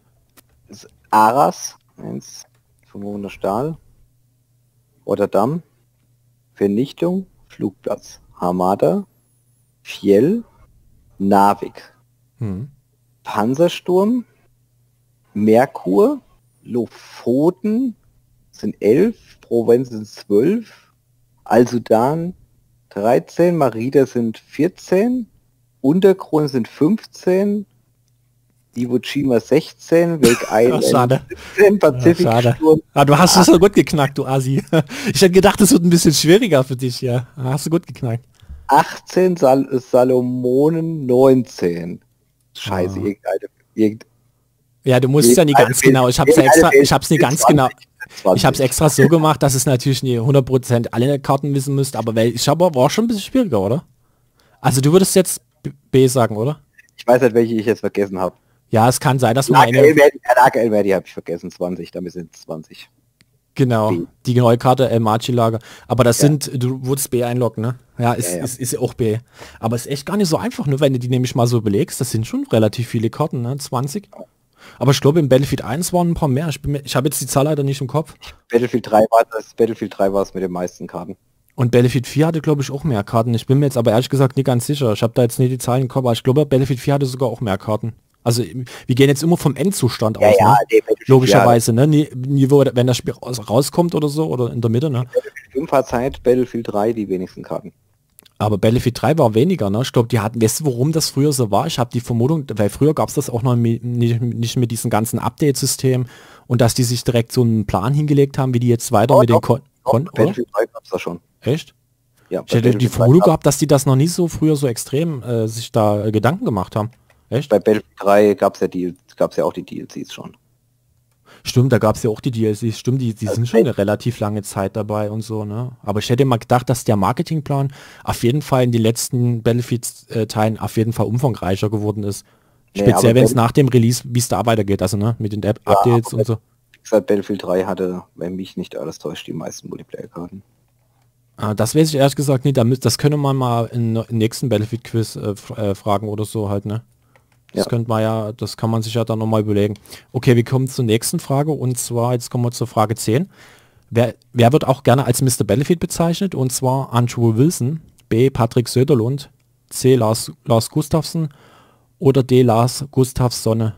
Aras, 1, vermodener Stahl, Rotterdam, Vernichtung, Flugplatz, Hamada, Fiel, Narvik. Panzersturm, Merkur, Lofoten sind 11, Provence sind 12, Al-Sudan 13, Marida sind 14, Untergrund sind 15, Iwo Jima 16, Wake Island 17, Pazifiksturm. Du hast es so gut geknackt, du Asi. Ich hätte gedacht, es wird ein bisschen schwieriger für dich, ja. Hast du gut geknackt. 18, Salomonen 19. Scheiße, ja, du musst ja nicht ganz genau. Ich habe es nicht ganz genau. Ich habe es extra so gemacht, dass es natürlich nie 100% alle Karten wissen müsst, aber war schon ein bisschen schwieriger, oder? Also du würdest jetzt B sagen, oder? Ich weiß nicht, welche ich jetzt vergessen habe. Ja, es kann sein, dass man eine... El-Merdi habe ich vergessen, 20, damit sind es 20. Genau, die neue Karte El-Marchi-Lager. Aber das du wurdest B einloggen, ne? Ja, ist auch B. Aber es ist echt gar nicht so einfach, nur wenn du die nämlich mal so überlegst, das sind schon relativ viele Karten, ne? 20. Aber ich glaube, im Battlefield 1 waren ein paar mehr. Ich habe jetzt die Zahl leider nicht im Kopf. Battlefield 3 war es mit den meisten Karten. Und Battlefield 4 hatte, glaube ich, auch mehr Karten. Ich bin mir jetzt aber ehrlich gesagt nicht ganz sicher. Ich habe da jetzt nicht die Zahlen im Kopf, aber ich glaube, Battlefield 4 hatte sogar auch mehr Karten. Also wir gehen jetzt immer vom Endzustand aus, ne? Logischerweise, ne? Nie, wenn das Spiel rauskommt oder so, oder in der Mitte, ne? Battlefield 5 hat Zeit, Battlefield 3 die wenigsten Karten. Aber Battlefield 3 war weniger, ne? Ich glaube, die hatten, weißt du, warum das früher so war? Ich habe die Vermutung, weil früher gab es das auch noch nicht mit diesem ganzen Update-System und dass die sich direkt so einen Plan hingelegt haben, wie die jetzt weiter mit den Battlefield 3 gab es da schon. Echt? Ja, ich hätte die Vermutung gehabt, dass die das noch nicht so früher so extrem sich da Gedanken gemacht haben. Echt? Bei Battlefield 3 gab es ja auch die DLCs schon. Stimmt, da gab es ja auch die DLCs. Stimmt, die sind schon eine relativ lange Zeit dabei und so, ne? Aber ich hätte mal gedacht, dass der Marketingplan auf jeden Fall in den letzten Battlefield-Teilen auf jeden Fall umfangreicher geworden ist. Speziell, wenn es nach dem Release, wie es da weitergeht, also ne, mit den Updates und so. Battlefield 3 hatte, wenn mich nicht alles täuscht, die meisten Multiplayer-Karten. Das weiß ich ehrlich gesagt nicht. Das können wir mal im nächsten Battlefield-Quiz fragen oder so halt, ne? Das kann man sich ja dann nochmal überlegen. Okay, wir kommen zur nächsten Frage und zwar, jetzt kommen wir zur Frage 10. Wer wird auch gerne als Mr. Battlefield bezeichnet? Und zwar Andrew Wilson, B. Patrick Söderlund, C. Lars Gustafsson oder D. Lars Gustafsson.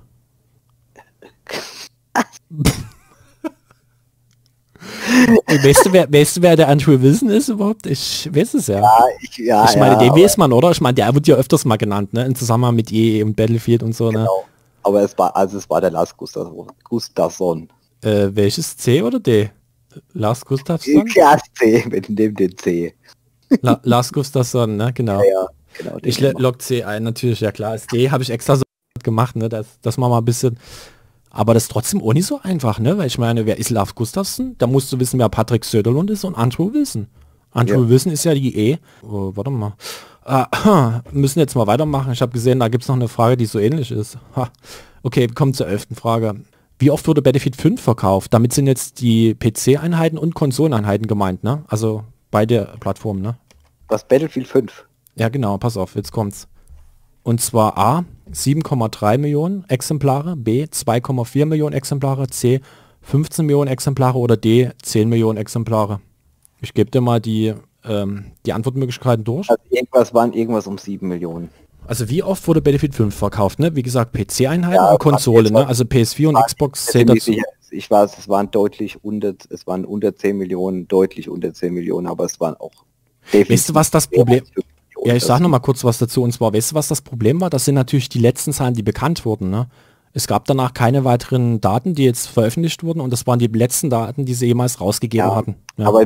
Weißt du, wer der Andrew Wilson ist überhaupt? Ich weiß es ja. Ich meine, den weiß man, oder? Ich meine, der wird ja öfters mal genannt, ne? Im Zusammenhang mit EE und Battlefield und so, ne? Genau. Aber es war der Lars Gustafsson. Welches C oder D? Lars Gustafsson? Ja, C, mit dem den C. Lars Gustafsson, ne? Genau. Ja, genau. Ich log C ein, natürlich, ja klar. Das D habe ich extra so gemacht, ne? Das machen wir mal ein bisschen. Aber das ist trotzdem auch nicht so einfach, ne? Weil ich meine, wer ist Lars Gustafsson? Da musst du wissen, wer Patrick Söderlund ist und Andrew Wilson. Andrew Wilson ist ja die warte mal. Müssen jetzt mal weitermachen. Ich habe gesehen, da gibt es noch eine Frage, die so ähnlich ist. Okay, wir kommen zur 11. Frage. Wie oft wurde Battlefield 5 verkauft? Damit sind jetzt die PC-Einheiten und Konsoleneinheiten gemeint, ne? Also beide Plattformen, ne? Was, Battlefield 5? Ja, genau, pass auf, jetzt kommt's. Und zwar A, 7,3 Millionen Exemplare, B, 2,4 Millionen Exemplare, C, 15 Millionen Exemplare oder D, 10 Millionen Exemplare. Ich gebe dir mal die Antwortmöglichkeiten durch. Also irgendwas um 7 Millionen. Also wie oft wurde Battlefield 5 verkauft, ne? Wie gesagt, PC-Einheiten und Konsole, ne? Also PS4 und Xbox zählt dazu. Ich weiß, es waren unter 10 Millionen, deutlich unter 10 Millionen, aber es waren auch definitiv. Weißt du, was das Problem... Ja, ich sage noch mal kurz was dazu. Und zwar, weißt du, was das Problem war? Das sind natürlich die letzten Zahlen, die bekannt wurden, ne? Es gab danach keine weiteren Daten, die jetzt veröffentlicht wurden und das waren die letzten Daten, die sie jemals rausgegeben hatten. Ja. Aber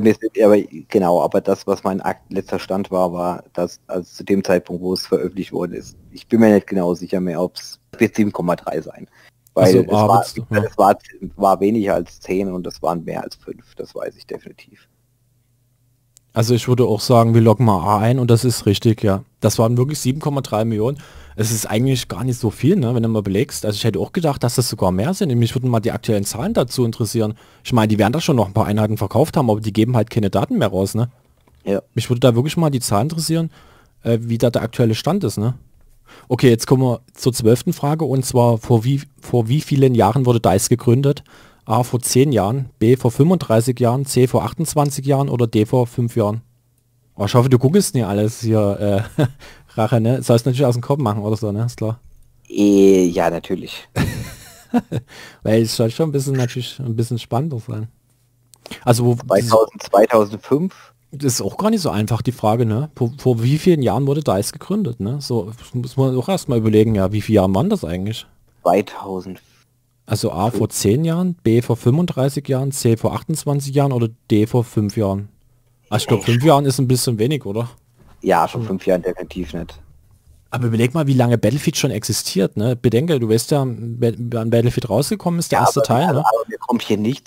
das, was mein letzter Stand war das, also zu dem Zeitpunkt, wo es veröffentlicht worden ist. Ich bin mir nicht genau sicher mehr, ob es wird 7,3 sein. Weil es war weniger als 10 und es waren mehr als 5, das weiß ich definitiv. Also ich würde auch sagen, wir loggen mal A ein und das ist richtig, ja. Das waren wirklich 7,3 Millionen. Es ist eigentlich gar nicht so viel, ne, wenn du mal belegst. Also ich hätte auch gedacht, dass das sogar mehr sind. Mich würden mal die aktuellen Zahlen dazu interessieren. Ich meine, die werden da schon noch ein paar Einheiten verkauft haben, aber die geben halt keine Daten mehr raus, ne? Ja. Mich würde da wirklich mal die Zahlen interessieren, wie da der aktuelle Stand ist, ne? Okay, jetzt kommen wir zur 12. Frage und zwar vor wie vielen Jahren wurde DICE gegründet? A vor 10 Jahren, B vor 35 Jahren, C vor 28 Jahren oder D vor 5 Jahren? Oh, ich hoffe, du googelst nicht alles hier, Rache, ne? Sollst natürlich aus dem Kopf machen oder so, ne? Ist klar. Ja, natürlich. Weil es soll schon natürlich ein bisschen spannender sein. Also 2005? Das ist auch gar nicht so einfach, die Frage, ne? Vor wie vielen Jahren wurde DICE gegründet, ne? So muss man auch erstmal überlegen, ja, wie viele Jahre waren das eigentlich? 2005. Also A vor 10 Jahren, B vor 35 Jahren, C vor 28 Jahren oder D vor 5 Jahren? Also ich glaube 5 Jahren ist ein bisschen wenig, oder? Ja, vor 5 Jahren definitiv nicht. Aber überleg mal, wie lange Battlefield schon existiert, ne? Bedenke, du weißt ja, wann Battlefield rausgekommen ist, der erste Teil, ne? Aber mir kommt hier mir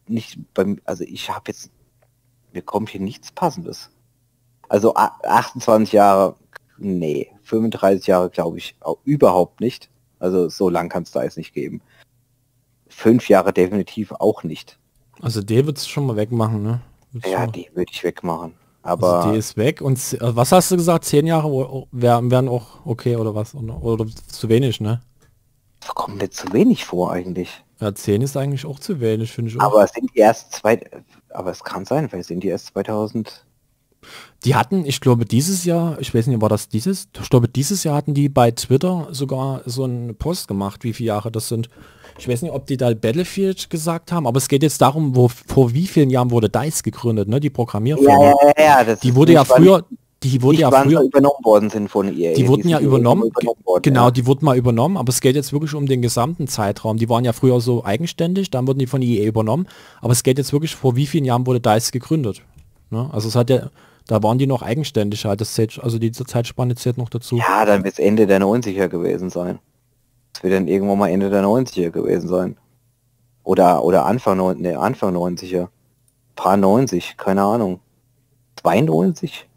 kommt hier nichts Passendes. Also 28 Jahre, nee, 35 Jahre glaube ich auch überhaupt nicht. Also so lang kann es da jetzt nicht geben. 5 Jahre definitiv auch nicht. Also D wird es schon mal wegmachen, ne? Die würde ich wegmachen. Aber also D ist weg und was hast du gesagt? 10 Jahre wären auch okay oder was? Oder zu wenig, ne? Das kommt mir zu wenig vor eigentlich. Ja, 10 ist eigentlich auch zu wenig, finde ich auch. Aber es sind die erst aber es kann sein, weil sind die erst 2000. Die hatten, ich glaube dieses Jahr, ich weiß nicht, war das dieses? Ich glaube dieses Jahr hatten die bei Twitter sogar so einen Post gemacht, wie viele Jahre das sind. Ich weiß nicht, ob die da Battlefield gesagt haben, aber es geht jetzt darum, vor wie vielen Jahren wurde DICE gegründet, ne? Die Programmierfirma. Ja, das die wurde ja früher, die wurde ja früher übernommen worden sind von EA. Die wurden ja übernommen, genau, die wurden mal übernommen, aber es geht jetzt wirklich um den gesamten Zeitraum. Die waren ja früher so eigenständig, dann wurden die von EA übernommen, aber es geht jetzt wirklich, vor wie vielen Jahren wurde DICE gegründet. Ne? Also es hat ja, da waren die noch eigenständig halt, also diese Zeitspanne zählt noch dazu. Ja, dann wird es Ende der 90er gewesen sein. Das wird dann irgendwann mal Ende der 90er gewesen sein. Oder Anfang 90er. Paar 90, keine Ahnung. 92?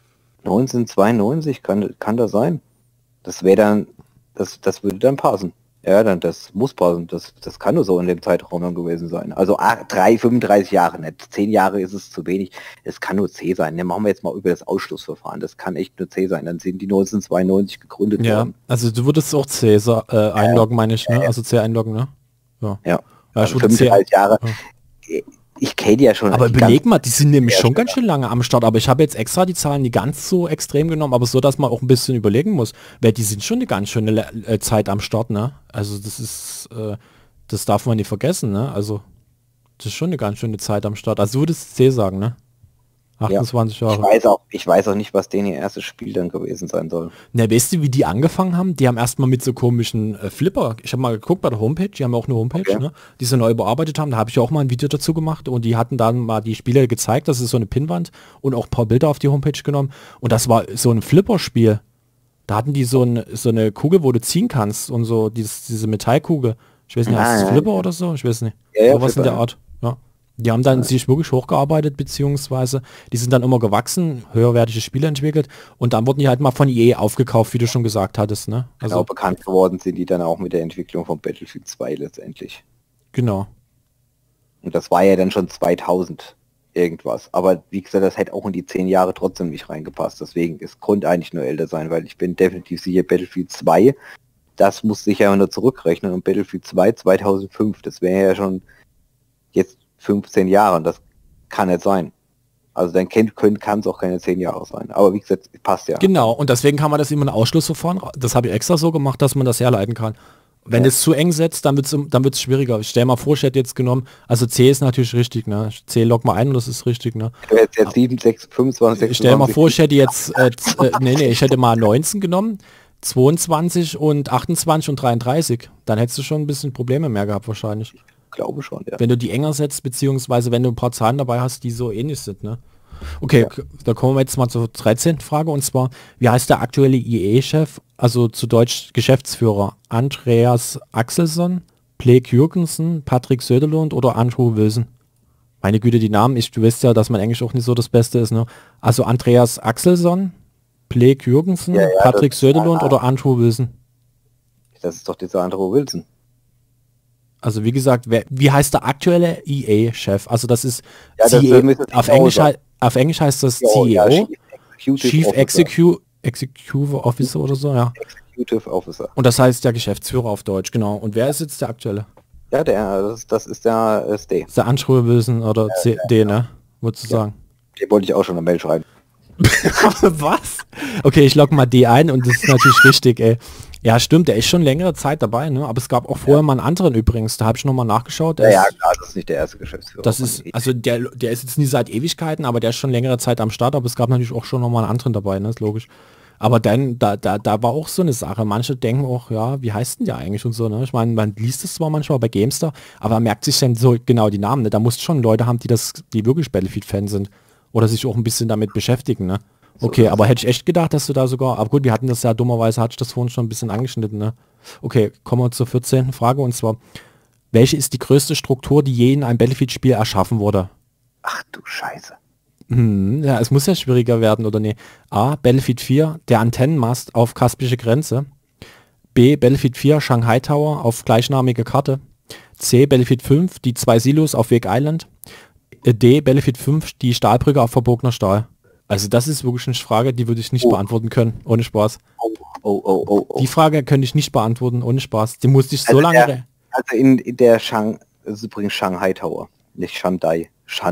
1992 kann das sein. Das wäre dann, das würde dann passen. Ja, dann das muss passen. Das kann nur so in dem Zeitraum dann gewesen sein. Also 35 Jahre, nicht 10 Jahre ist es zu wenig. Es kann nur C sein. Dann machen wir jetzt mal über das Ausschlussverfahren. Das kann echt nur C sein. Dann sind die 1992 gegründet worden. Ja, also du würdest auch C einloggen, meine ich, ne? Also C einloggen, ne? Ja. Ja, also 35 Jahre. Ja. Ich kenne ja schon. Aber überleg mal, die sind nämlich schon ganz schön lange am Start. Aber ich habe jetzt extra die Zahlen nicht ganz so extrem genommen, aber so, dass man auch ein bisschen überlegen muss. Weil die sind schon eine ganz schöne Zeit am Start, ne? Also das ist, das darf man nicht vergessen, ne? Also das ist schon eine ganz schöne Zeit am Start. Also du würdest C sagen, ne? 28 Jahre. Ich weiß auch nicht, was denen ihr erstes Spiel dann gewesen sein soll. Na, weißt du, wie die angefangen haben? Die haben erstmal mit so komischen Flipper. Ich habe mal geguckt bei der Homepage, die haben auch eine Homepage, okay, ne? Die sie neu bearbeitet haben. Da habe ich auch mal ein Video dazu gemacht und die hatten dann mal die Spiele gezeigt. Das ist so eine Pinnwand und auch ein paar Bilder auf die Homepage genommen. Und das war so ein Flipper-Spiel. Da hatten die so eine Kugel, wo du ziehen kannst und so diese Metallkugel. Ich weiß nicht, heißt es Flipper oder so? Ich weiß nicht. Ja, sowas in der Art. Ja. Die haben dann sich wirklich hochgearbeitet, beziehungsweise die sind dann immer gewachsen, höherwertige Spiele entwickelt und dann wurden die halt mal von EA aufgekauft, wie du schon gesagt hattest, ne? Also genau, bekannt geworden sind die dann auch mit der Entwicklung von Battlefield 2 letztendlich. Genau. Und das war ja dann schon 2000 irgendwas. Aber wie gesagt, das hätte auch in die 10 Jahre trotzdem nicht reingepasst. Deswegen, es konnte eigentlich nur älter sein, weil ich bin definitiv sicher, Battlefield 2, das muss sich ja nur zurückrechnen. Und Battlefield 2 2005, das wäre ja schon jetzt 15 Jahre und das kann nicht sein. Also dann kann es auch keine 10 Jahre sein. Aber wie gesagt, passt ja. Genau, und deswegen kann man das immer ein Ausschlussverfahren, das habe ich extra so gemacht, dass man das herleiten kann. Wenn es zu eng setzt, dann wird's schwieriger. Ich stell mal vor, ich hätte jetzt genommen, also C ist natürlich richtig, ne? C log mal ein und das ist richtig, ne? Du hättest jetzt 7, 6, 25, 26. Ich stell mal vor, ich hätte jetzt, ich hätte mal 19 genommen, 22 und 28 und 33. Dann hättest du schon ein bisschen Probleme mehr gehabt wahrscheinlich. Ich glaube schon, ja. Wenn du die enger setzt, beziehungsweise wenn du ein paar Zahlen dabei hast, die so ähnlich sind, ne? Okay, da kommen wir jetzt mal zur 13. Frage und zwar, wie heißt der aktuelle EA-Chef, also zu Deutsch Geschäftsführer? Andreas Axelsson, Blake Jürgensen, Patrick Söderlund oder Andrew Wilson? Meine Güte, die Namen, du weißt ja, dass mein Englisch auch nicht so das Beste ist, ne? Also Andreas Axelsson, Blake Jürgensen, Patrick Söderlund oder Andrew Wilson? Das ist doch dieser Andrew Wilson. Also wie gesagt, wie heißt der aktuelle EA-Chef? Also das ist auf Englisch heißt das CEO, ja, Chief Executive Officer oder so, ja. Executive Officer. Und das heißt der Geschäftsführer auf Deutsch, genau. Und wer ist jetzt der aktuelle? Ja, das ist der SD. Ist der Andrew Wilson oder D, ne? Würdest du sagen? Den wollte ich auch schon eine Mail schreiben. Was? Okay, ich logge mal D ein und das ist natürlich richtig, ey. Ja, stimmt, der ist schon längere Zeit dabei, ne? Aber es gab auch vorher mal einen anderen übrigens, da habe ich nochmal nachgeschaut. Ja, klar, das ist nicht der erste Geschäftsführer. Das ist, also der ist jetzt nie seit Ewigkeiten, aber der ist schon längere Zeit am Start, aber es gab natürlich auch schon nochmal einen anderen dabei, ne? Ist logisch. Aber dann, da war auch so eine Sache. Manche denken auch, ja, wie heißt denn der eigentlich und so, ne? Ich meine, man liest es zwar manchmal bei GameStar, aber man merkt sich dann so genau die Namen, ne? Da musst schon Leute haben, die wirklich Battlefield-Fan sind. Oder sich auch ein bisschen damit beschäftigen, ne? Okay, aber hätte ich echt gedacht, dass du da sogar, aber gut, wir hatten das ja dummerweise, hatte ich das vorhin schon ein bisschen angeschnitten, ne? Okay, kommen wir zur 14. Frage und zwar, welche ist die größte Struktur, die je in einem Battlefield-Spiel erschaffen wurde? Ach du Scheiße. Ja, es muss ja schwieriger werden, oder ne? A, Battlefield 4, der Antennenmast auf kaspische Grenze. B, Battlefield 4, Shanghai Tower auf gleichnamige Karte. C, Battlefield 5, die 2 Silos auf Wake Island. D, Battlefield 5, die Stahlbrücke auf verbogener Stahl. Also das ist wirklich eine Frage, die würde ich nicht beantworten können, ohne Spaß. Die Frage könnte ich nicht beantworten, ohne Spaß. Die musste ich so lange... Also in der das ist übrigens Shanghai Tower, nicht Shanghai.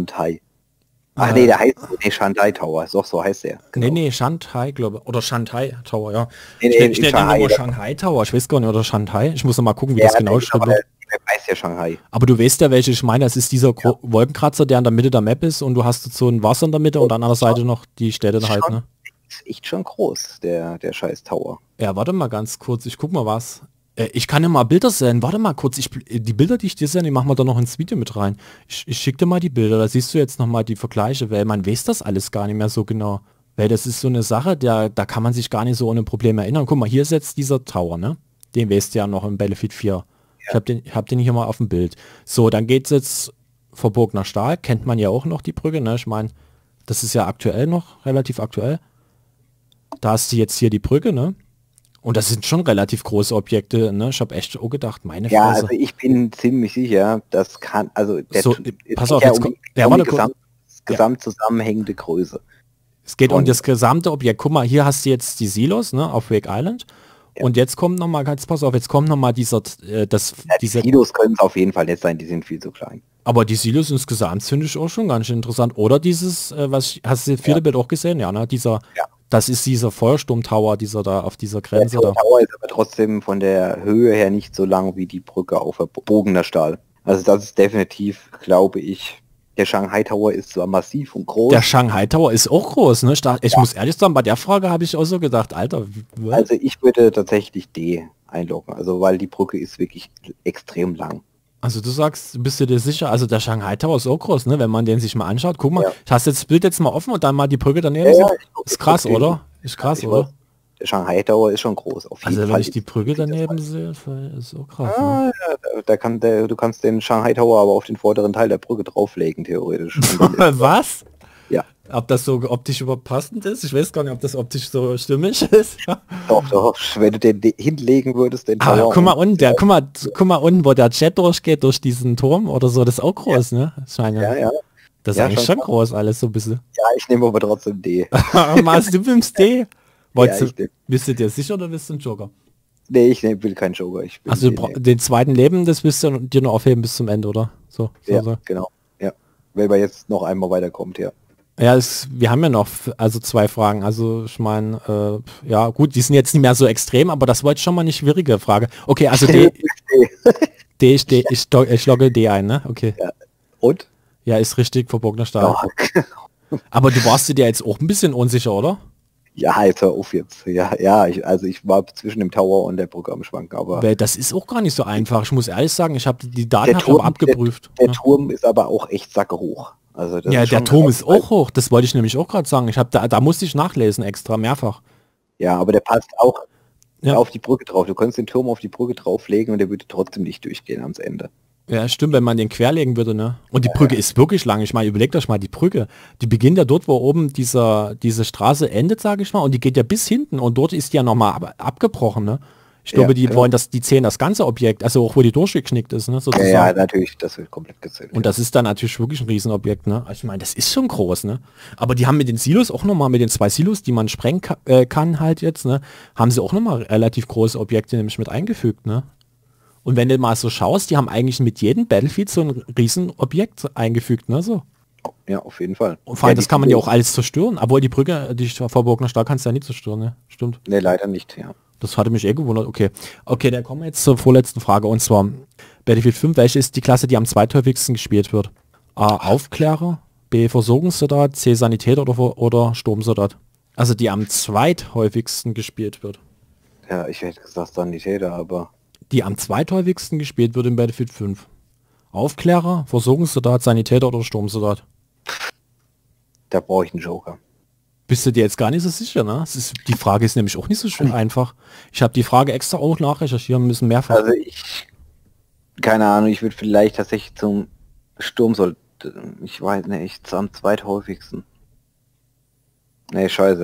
Ach nee, der heißt Shanghai Tower, so heißt der. Genau. Nee, Shanghai, glaube ich. Oder Shanghai Tower, ja. Ich stelle immer Shanghai Tower, ich weiß gar nicht, oder Shanghai. Ich muss noch mal gucken, wie das genau geschrieben wird. Weiß ja Shanghai. Aber du weißt ja, welche ich meine. Das ist dieser Wolkenkratzer, der in der Mitte der Map ist und du hast so ein Wasser in der Mitte und an der Seite noch die Städte halt, ne? Ist echt schon groß, der scheiß Tower. Ja, warte mal ganz kurz. Ich guck mal was. Ich kann ja mal Bilder senden. Warte mal kurz. Die Bilder, die ich dir sende, die machen wir da noch ins Video mit rein. Ich schicke dir mal die Bilder. Da siehst du jetzt noch mal die Vergleiche, weil man weiß das alles gar nicht mehr so genau. Weil das ist so eine Sache, da kann man sich gar nicht so ohne Probleme erinnern. Guck mal, hier ist jetzt dieser Tower, ne? Den weißt du ja noch im Battlefield 4. Ich hab den hier mal auf dem Bild. So, dann geht's jetzt verbogener Stahl. Kennt man ja auch noch die Brücke, ne? Ich meine, das ist ja aktuell noch, relativ aktuell. Da hast du jetzt hier die Brücke, ne? Und das sind schon relativ große Objekte, ne? Ich habe echt auch gedacht, meine Fresse. Ja, also ich bin ziemlich sicher, das kann, also der pass auf, jetzt gesamt zusammenhängende Größe. Es geht um das gesamte Objekt. Guck mal, hier hast du jetzt die Silos, ne, auf Wake Island. Ja. Und jetzt kommt noch mal, pass auf, jetzt kommt noch mal dieser, die Silos können es auf jeden Fall nicht sein, die sind viel zu klein. Aber die Silos insgesamt finde ich auch schon ganz schön interessant. Oder dieses, hast du das vierte Bild auch gesehen? Ja, ne, das ist dieser Feuersturm-Tower, dieser da auf dieser Grenze. Der Tower ist aber trotzdem von der Höhe her nicht so lang wie die Brücke auf verbogener Stahl. Also das ist definitiv, glaube ich, der Shanghai Tower ist zwar massiv und groß. Der Shanghai Tower ist auch groß, ne? Ich muss ehrlich sagen, bei der Frage habe ich auch so gedacht, Alter. Also ich würde tatsächlich D einloggen, also weil die Brücke ist wirklich extrem lang. Also du sagst, bist du dir sicher, also der Shanghai Tower ist auch groß, ne? Wenn man den sich mal anschaut, guck mal, ich hast jetzt das Bild jetzt mal offen und dann mal die Brücke daneben. Ja, ist krass, oder? Ist krass, oder? der Shanghai Tower ist schon groß. Auf jeden Also Fall wenn ich die Brücke daneben sehe, ist so krass. Ja, du kannst den Shanghai Tower aber auf den vorderen Teil der Brücke drauflegen, theoretisch. Was? Ja. Ob das so optisch überhaupt passend ist? Ich weiß gar nicht, ob das optisch so stimmig ist. Doch, wenn du den hinlegen würdest, den Tower. Aber guck mal unten, wo der Jet durchgeht, durch diesen Turm oder so, das ist auch groß, ne? Ja. Das ist eigentlich schon groß alles so ein bisschen. Ja, ich nehme aber trotzdem D. Machst du nimmst D? Bist du dir sicher oder bist du ein Joker? Nee, will keinen Joker. Also den zweiten Leben, das willst du dir nur aufheben bis zum Ende, oder? So. Genau. Ja. Wenn man jetzt noch einmal weiterkommt, ja. Ja, wir haben ja noch also 2 Fragen. Also ich meine, ja gut, die sind jetzt nicht mehr so extrem, aber das war jetzt schon mal eine schwierige Frage. Okay, also ich logge D ein, ne? Okay. Ja. Und? Ja, ist richtig, verborgener Stahl. Ja. Aber du warst dir jetzt auch ein bisschen unsicher, oder? Ja, jetzt hör auf jetzt. Ja, ich war zwischen dem Tower und der Brücke am Schwanken, aber... Weil das ist auch gar nicht so einfach. Ich muss ehrlich sagen, ich habe die Daten abgeprüft. Der Turm ist aber auch echt sackehoch. Also ja, der Turm ist auch hoch. Das wollte ich nämlich auch gerade sagen. Da musste ich nachlesen extra, mehrfach. Ja, aber der passt auch auf die Brücke drauf. Du kannst den Turm auf die Brücke drauflegen und der würde trotzdem nicht durchgehen ans Ende. Ja, stimmt, wenn man den querlegen würde, ne? Und die Brücke ist wirklich lang. Ich meine, überlegt euch mal, die Brücke, die beginnt ja dort, wo oben diese Straße endet, sage ich mal, und die geht ja bis hinten und dort ist die ja nochmal abgebrochen, ne? Ich glaube, die wollen, dass die zählen das ganze Objekt, also auch wo die durchgeknickt ist, ne? Sozusagen. Ja, natürlich, das wird komplett gezählt. Und das ist dann natürlich wirklich ein Riesenobjekt, ne? Also ich meine, das ist schon groß, ne? Aber die haben mit den Silos auch nochmal, mit den 2 Silos, die man sprengen kann halt jetzt, ne? Haben sie auch nochmal relativ große Objekte nämlich mit eingefügt, ne? Und wenn du mal so schaust, die haben eigentlich mit jedem Battlefield so ein Riesenobjekt eingefügt, ne? So. Ja, auf jeden Fall. Und vor allem, das kann man ja auch alles zerstören. Obwohl die Brücke, die verborgener Stahl, kannst du ja nicht zerstören, ne? Stimmt. Ne, leider nicht, ja. Das hatte mich gewundert. Okay, dann kommen wir jetzt zur vorletzten Frage. Und zwar, Battlefield 5, welche ist die Klasse, die am zweithäufigsten gespielt wird? A, Aufklärer, B, Versorgungssoldat, C, Sanitäter oder Sturmsoldat? Also die am zweithäufigsten gespielt wird. Ja, ich hätte gesagt Sanitäter, aber... Die am zweithäufigsten gespielt wird in Battlefield 5. Aufklärer, Versorgungssoldat, Sanitäter oder Sturmsoldat? Da brauche ich einen Joker. Bist du dir jetzt gar nicht so sicher, ne? Die Frage ist nämlich auch nicht so schön einfach. Ich habe die Frage extra auch nachrecherchieren müssen, mehrfach. Also keine Ahnung, ich würde vielleicht tatsächlich zum Sturmsoldat, ich weiß nicht, am zweithäufigsten. Nee, scheiße,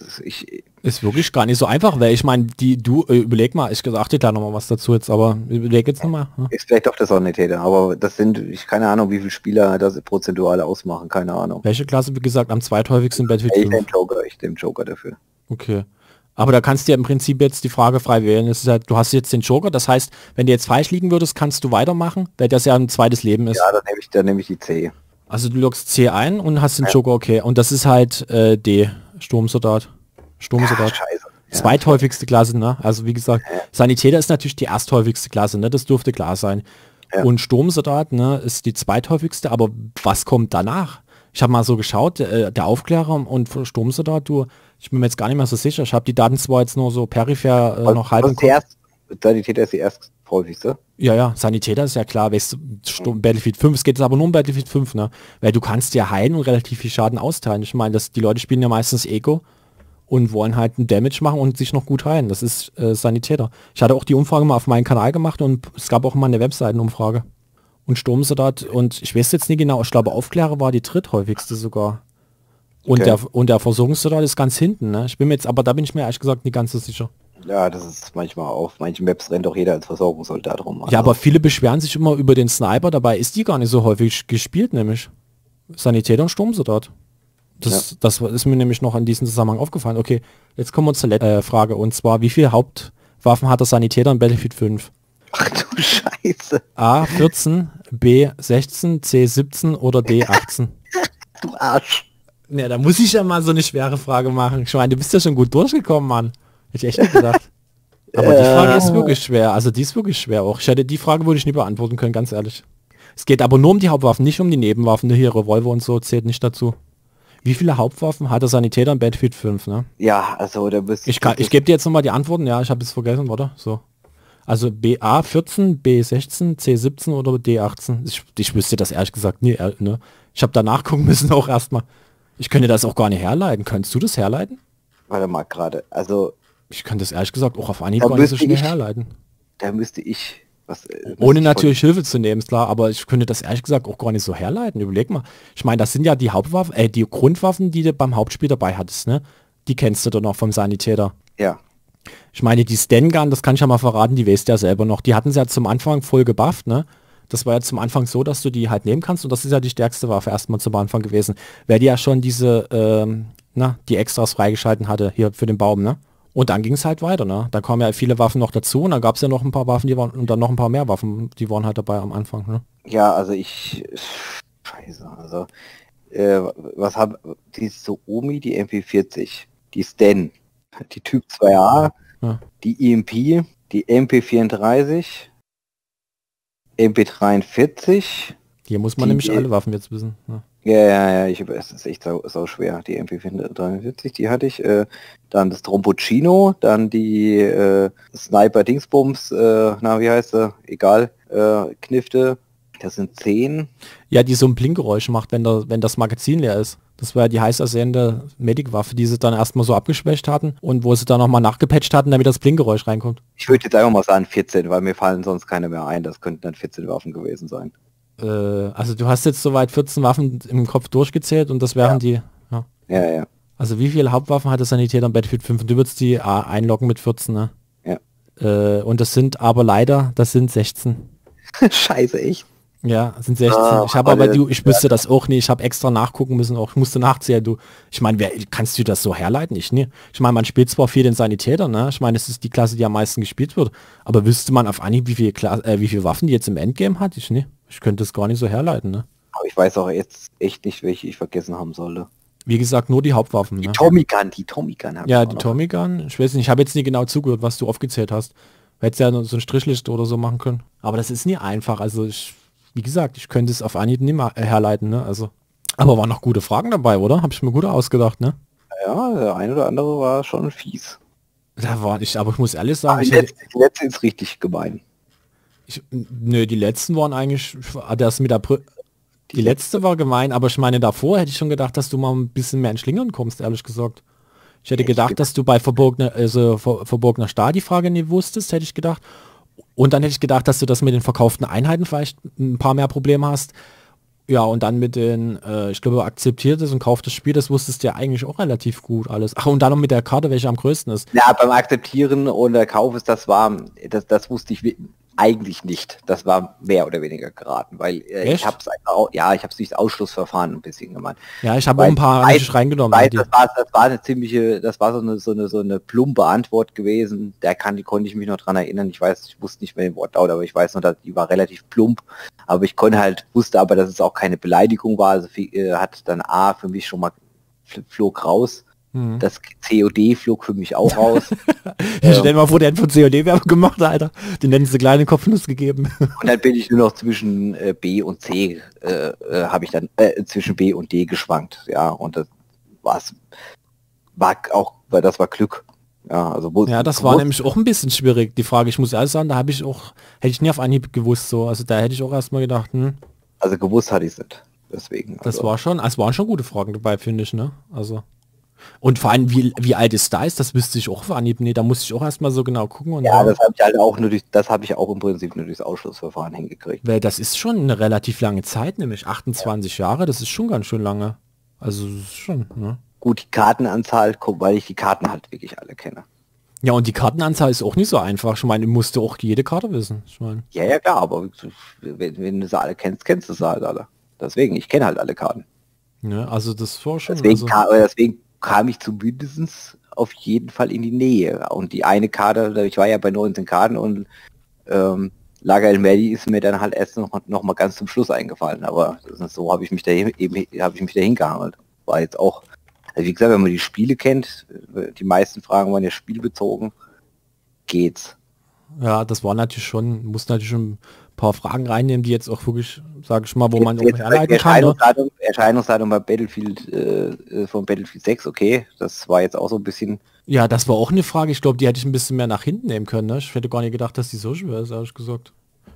ist wirklich gar nicht so einfach, weil ich meine, überleg mal, ich sagte da nochmal was dazu jetzt, aber überleg jetzt nochmal. Ja. Ist vielleicht doch der Sanitäter, aber das sind, keine Ahnung, wie viele Spieler das prozentual ausmachen, keine Ahnung. Welche Klasse, wie gesagt, am zweithäufigsten Battlefield 5? Ich den Joker dafür. Okay. Aber da kannst du ja im Prinzip jetzt die Frage frei wählen. Es ist halt, du hast jetzt den Joker, das heißt, wenn du jetzt falsch liegen würdest, kannst du weitermachen, weil das ja ein zweites Leben ist. Ja, dann nehme ich die C. Also du loggst C ein und hast den Joker, okay. Und das ist halt D, Sturmsoldat. Ja, scheiße. Zweithäufigste Klasse, ne? Also wie gesagt, Sanitäter ist natürlich die ersthäufigste Klasse, ne? Das dürfte klar sein. Ja. Und Sturmsoldat, ne, ist die zweithäufigste, aber was kommt danach? Ich habe mal so geschaut, der Aufklärer und Sturmsoldat, ich bin mir jetzt gar nicht mehr so sicher. Ich habe die Daten zwar jetzt nur so peripher noch halb im Kopf. Sanitäter ist die ersthäufigste? Ja, Sanitäter ist ja klar, weißt du, Battlefield 5, es geht jetzt aber nur um Battlefield 5, ne? Weil du kannst ja heilen und relativ viel Schaden austeilen. Ich meine, die Leute spielen ja meistens Eco und wollen halt einen Damage machen und sich noch gut heilen. Das ist Sanitäter. Ich hatte auch die Umfrage mal auf meinen Kanal gemacht und es gab auch mal eine Webseitenumfrage. Und Sturmsoldat und ich weiß jetzt nicht genau, ich glaube Aufklärer war die dritthäufigste sogar. Und, der Versorgungssoldat ist ganz hinten, ne? Da bin ich mir ehrlich gesagt nicht ganz so sicher. Ja, das ist manchmal auf manchen Maps rennt auch jeder als Versorgungssoldat rum. Also. Ja, aber viele beschweren sich immer über den Sniper, dabei ist die gar nicht so häufig gespielt, nämlich. Sanitäter und Sturmsoldat. Das ist mir nämlich noch in diesem Zusammenhang aufgefallen. Okay, jetzt kommen wir zur letzten Frage und zwar, wie viele Hauptwaffen hat der Sanitäter in Battlefield 5? Ach du Scheiße. A 14, B 16, C 17 oder D 18? Du Arsch. Ja, da muss ich ja mal so eine schwere Frage machen. Ich meine, du bist ja schon gut durchgekommen, Mann. Hätte ich echt nicht gedacht. Aber die Frage ist wirklich schwer. Also die ist wirklich schwer auch. Die Frage würde ich nie beantworten können, ganz ehrlich. Es geht aber nur um die Hauptwaffen, nicht um die Nebenwaffen. Hier Revolver und so zählt nicht dazu. Wie viele Hauptwaffen hat der Sanitäter in Battlefield 5, ne? Ja, also da bist ich gebe dir jetzt nochmal die Antworten. Ja, ich habe es vergessen, warte. So. Also BA 14, B 16, C 17 oder D 18. Ich wüsste das ehrlich gesagt nie, ne? Ich habe da nachgucken müssen auch erstmal. Ich könnte das auch gar nicht herleiten. Könntest du das herleiten? Warte mal gerade. Also Ich kann das ehrlich gesagt auch auf Anhieb gar nicht so schnell herleiten. Da müsste ich... Ohne natürlich Hilfe zu nehmen, ist klar, aber ich könnte das ehrlich gesagt auch gar nicht so herleiten. Überleg mal. Ich meine, das sind ja die Hauptwaffen, die Grundwaffen, die du beim Hauptspiel dabei hattest, ne? Die kennst du doch noch vom Sanitäter. Ja. Ich meine, die Sten-Gun, das kann ich ja mal verraten, die weißt du ja selber noch. Die hatten sie ja zum Anfang voll gebufft, ne? Das war ja zum Anfang so, dass du die halt nehmen kannst und das ist ja die stärkste Waffe erstmal zum Anfang gewesen. Wer die ja schon diese, die Extras freigeschalten hatte, hier für den Baum, ne? Und dann ging es halt weiter, ne? Da kamen ja viele Waffen noch dazu und dann gab es ja noch ein paar Waffen, die waren, und dann noch ein paar mehr Waffen, die waren halt dabei am Anfang, ne? Ja, also Scheiße, also, die Suomi, die MP40, die Sten, die Typ 2A, ja. Die EMP, die MP34, MP43. Hier muss man nämlich alle Waffen jetzt wissen. Ja. Ja, es ist echt sau schwer. Die MP43, die hatte ich. Dann das Tromboncino, dann die Sniper Dingsbums, wie heißt sie? Egal, Knifte. Das sind 10. Ja, die so ein Blinkgeräusch macht, wenn das Magazin leer ist. Das war ja die heiß ersehende Medic-Waffe, die sie dann erstmal so abgeschwächt hatten und wo sie dann nochmal nachgepatcht hatten, damit das Blinkgeräusch reinkommt. Ich würde jetzt einfach mal sagen 14, weil mir fallen sonst keine mehr ein. Das könnten dann 14 Waffen gewesen sein. Also du hast jetzt soweit 14 Waffen im Kopf durchgezählt und das wären die... Ja. Ja. Also wie viele Hauptwaffen hat der Sanitäter am Battlefield 5? Und du würdest die einloggen mit 14, ne? Ja. Und das sind aber leider, das sind 16. Scheiße, echt? Ja, sind 16. Ich habe aber ich wüsste das auch nicht. Ich habe extra nachgucken müssen, auch ich musste nachzählen. Ich meine, kannst du das so herleiten? Ich meine, man spielt zwar viel den Sanitäter, ne? Ich meine, es ist die Klasse, die am meisten gespielt wird. Aber wüsste man auf Anhieb, wie viele Waffen die jetzt im Endgame hat? Ich könnte es gar nicht so herleiten, ne? Aber ich weiß auch jetzt echt nicht, welche ich vergessen haben sollte. Wie gesagt, nur die Hauptwaffen. Die Tommy Gun. Ja, die Tommy Gun. Ich weiß nicht, ich habe jetzt nie genau zugehört, was du aufgezählt hast. Hättest ja so ein Strichliste oder so machen können. Aber das ist nie einfach. Also wie gesagt, ich könnte es auf Anhieb nicht mehr herleiten, ne? Also, aber waren noch gute Fragen dabei, oder? Habe ich mir gut ausgedacht, ne? Ja, der ein oder andere war schon fies. Aber ich muss ehrlich sagen, die letzte ist richtig gemein. Die letzten waren eigentlich, das mit der die letzte war gemein, aber ich meine, davor hätte ich schon gedacht, dass du mal ein bisschen mehr in Schlingern kommst, ehrlich gesagt. Ich hätte gedacht, dass du bei verborgener Stahl die Frage nicht wusstest, hätte ich gedacht. Und dann hätte ich gedacht, dass du das mit den verkauften Einheiten vielleicht ein paar mehr Probleme hast. Ja, und dann mit den, ich glaube, akzeptiertes und kauftes Spiel, das wusstest du ja eigentlich auch relativ gut alles. Ach, und dann noch mit der Karte, welche am größten ist. Ja, beim Akzeptieren und der Kauf ist, das wusste ich eigentlich nicht. Das war mehr oder weniger geraten, weil ich habe es durch Ausschlussverfahren ein bisschen gemeint. Ja, ich habe auch ein paar reingenommen. Das war eine ziemliche, das war so eine plumpe Antwort gewesen. Konnte ich mich noch dran erinnern. Ich wusste nicht mehr den Wortlaut, aber ich weiß noch, dass die war relativ plump. Aber ich wusste aber, dass es auch keine Beleidigung war. Also hat dann A für mich schon mal flog raus. Das COD flog für mich auch raus. Stell dir mal vor, der hat von COD-Werbung gemacht, Alter. Den nennen sie kleine Kopfnuss gegeben. Und dann bin ich nur noch zwischen B und C, habe ich dann zwischen B und D geschwankt. Ja, und das war Glück. Ja, also das war nämlich auch ein bisschen schwierig, die Frage. Ich muss ehrlich sagen, da hätte ich nie auf Anhieb gewusst, so. Also da hätte ich auch erstmal gedacht, Also gewusst hatte ich es nicht. Deswegen. Das waren schon gute Fragen dabei, finde ich, ne? Also. Und vor allem, wie alt ist da ist, das wüsste ich auch auf Anhieb. Nee, da musste ich auch erstmal so genau gucken. Und ja, das habe ich halt auch im Prinzip nur durchs Ausschlussverfahren hingekriegt. Weil das ist schon eine relativ lange Zeit, nämlich 28 Jahre, das ist schon ganz schön lange. Also schon, ne? Gut, die Kartenanzahl, weil ich die Karten halt wirklich alle kenne. Ja, und die Kartenanzahl ist auch nicht so einfach. Ich meine, du musst auch jede Karte wissen. Ich meine. Ja, klar, aber wenn du sie alle kennst du sie halt alle. Deswegen, ich kenne halt alle Karten. Ja, also das war schon. Deswegen kam ich zumindest auf jeden Fall in die Nähe. Und die eine Karte, ich war ja bei 19 Karten und Lager El Mehdi ist mir dann halt erst noch mal ganz zum Schluss eingefallen. Aber so habe ich mich dahin gehangelt. War jetzt auch, also wie gesagt, wenn man die Spiele kennt, die meisten Fragen waren ja spielbezogen, geht's. Ja, das war natürlich schon, muss natürlich schon ein paar Fragen reinnehmen, die jetzt auch wirklich, sage ich mal, wo man auch herleiten kann. Erscheinungsdatum bei Battlefield von Battlefield 6, okay, das war jetzt auch so ein bisschen... Ja, das war auch eine Frage, ich glaube, die hätte ich ein bisschen mehr nach hinten nehmen können, ne? Ich hätte gar nicht gedacht, dass die so schwer ist, ehrlich gesagt.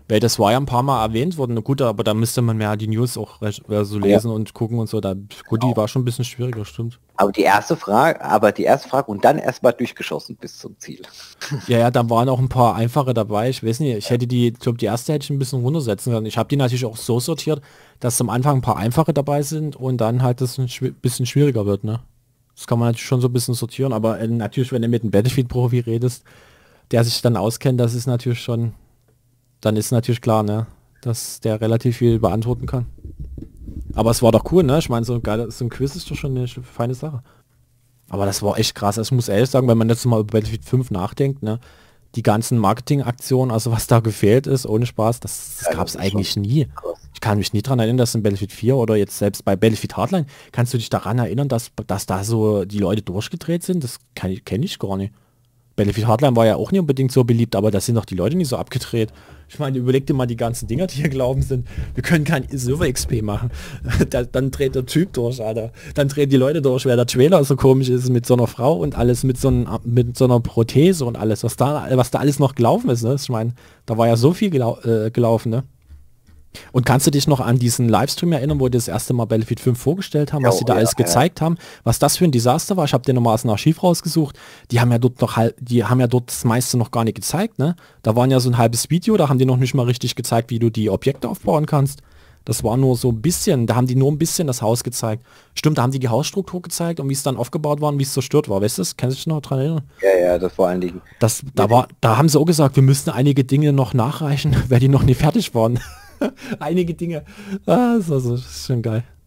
Weil das war ja ein paar Mal erwähnt worden. Na gut, aber da müsste man mehr die News auch so lesen und gucken und so. Da, gut, die war schon ein bisschen schwieriger, stimmt. Aber die erste Frage und dann erstmal durchgeschossen bis zum Ziel. Ja, da waren auch ein paar einfache dabei. Ich weiß nicht, ich glaube, die erste hätte ich ein bisschen runtersetzen können. Ich habe die natürlich auch so sortiert, dass am Anfang ein paar einfache dabei sind und dann halt das ein bisschen schwieriger wird, ne? Das kann man natürlich schon so ein bisschen sortieren, aber natürlich, wenn du mit einem Battlefield-Profi redest, der sich dann auskennt, das ist natürlich schon, dann ist natürlich klar, ne, dass der relativ viel beantworten kann. Aber es war doch cool, ne? Ich meine, so ein Quiz ist doch schon eine feine Sache. Aber das war echt krass. Also ich muss ehrlich sagen, wenn man jetzt mal über Battlefield 5 nachdenkt, ne, die ganzen Marketingaktionen, also was da gefehlt ist, ohne Spaß, das gab es eigentlich nie. Ich kann mich nie daran erinnern, dass in Battlefield 4 oder jetzt selbst bei Battlefield Hardline, kannst du dich daran erinnern, dass da so die Leute durchgedreht sind? Das kenne ich gar nicht. Battlefield Hardline war ja auch nicht unbedingt so beliebt, aber da sind doch die Leute nicht so abgedreht. Ich meine, überleg dir mal die ganzen Dinger, die hier glauben sind. Wir können kein Silver-XP machen. Dann dreht der Typ durch, Alter. Dann drehen die Leute durch, wer der Trailer so komisch ist mit so einer Frau und alles mit so einer Prothese und alles, was da alles noch gelaufen ist. Ne? Ich meine, da war ja so viel gelaufen, ne? Und kannst du dich noch an diesen Livestream erinnern, wo die das erste Mal Battlefield 5 vorgestellt haben, was sie da alles gezeigt haben, was das für ein Desaster war? Ich habe dir nochmal aus dem Archiv rausgesucht. Die haben ja dort das meiste noch gar nicht gezeigt, ne? Da war ja so ein halbes Video, da haben die noch nicht mal richtig gezeigt, wie du die Objekte aufbauen kannst. Das war nur so ein bisschen, da haben die nur ein bisschen das Haus gezeigt. Stimmt, da haben die Hausstruktur gezeigt und wie es dann aufgebaut war und wie es zerstört war. Weißt du das? Kannst du dich noch dran erinnern? Ja, das vor allen Dingen. Da haben sie auch gesagt, wir müssten einige Dinge noch nachreichen, weil die noch nie fertig waren. Einige Dinge. Das ist schon geil.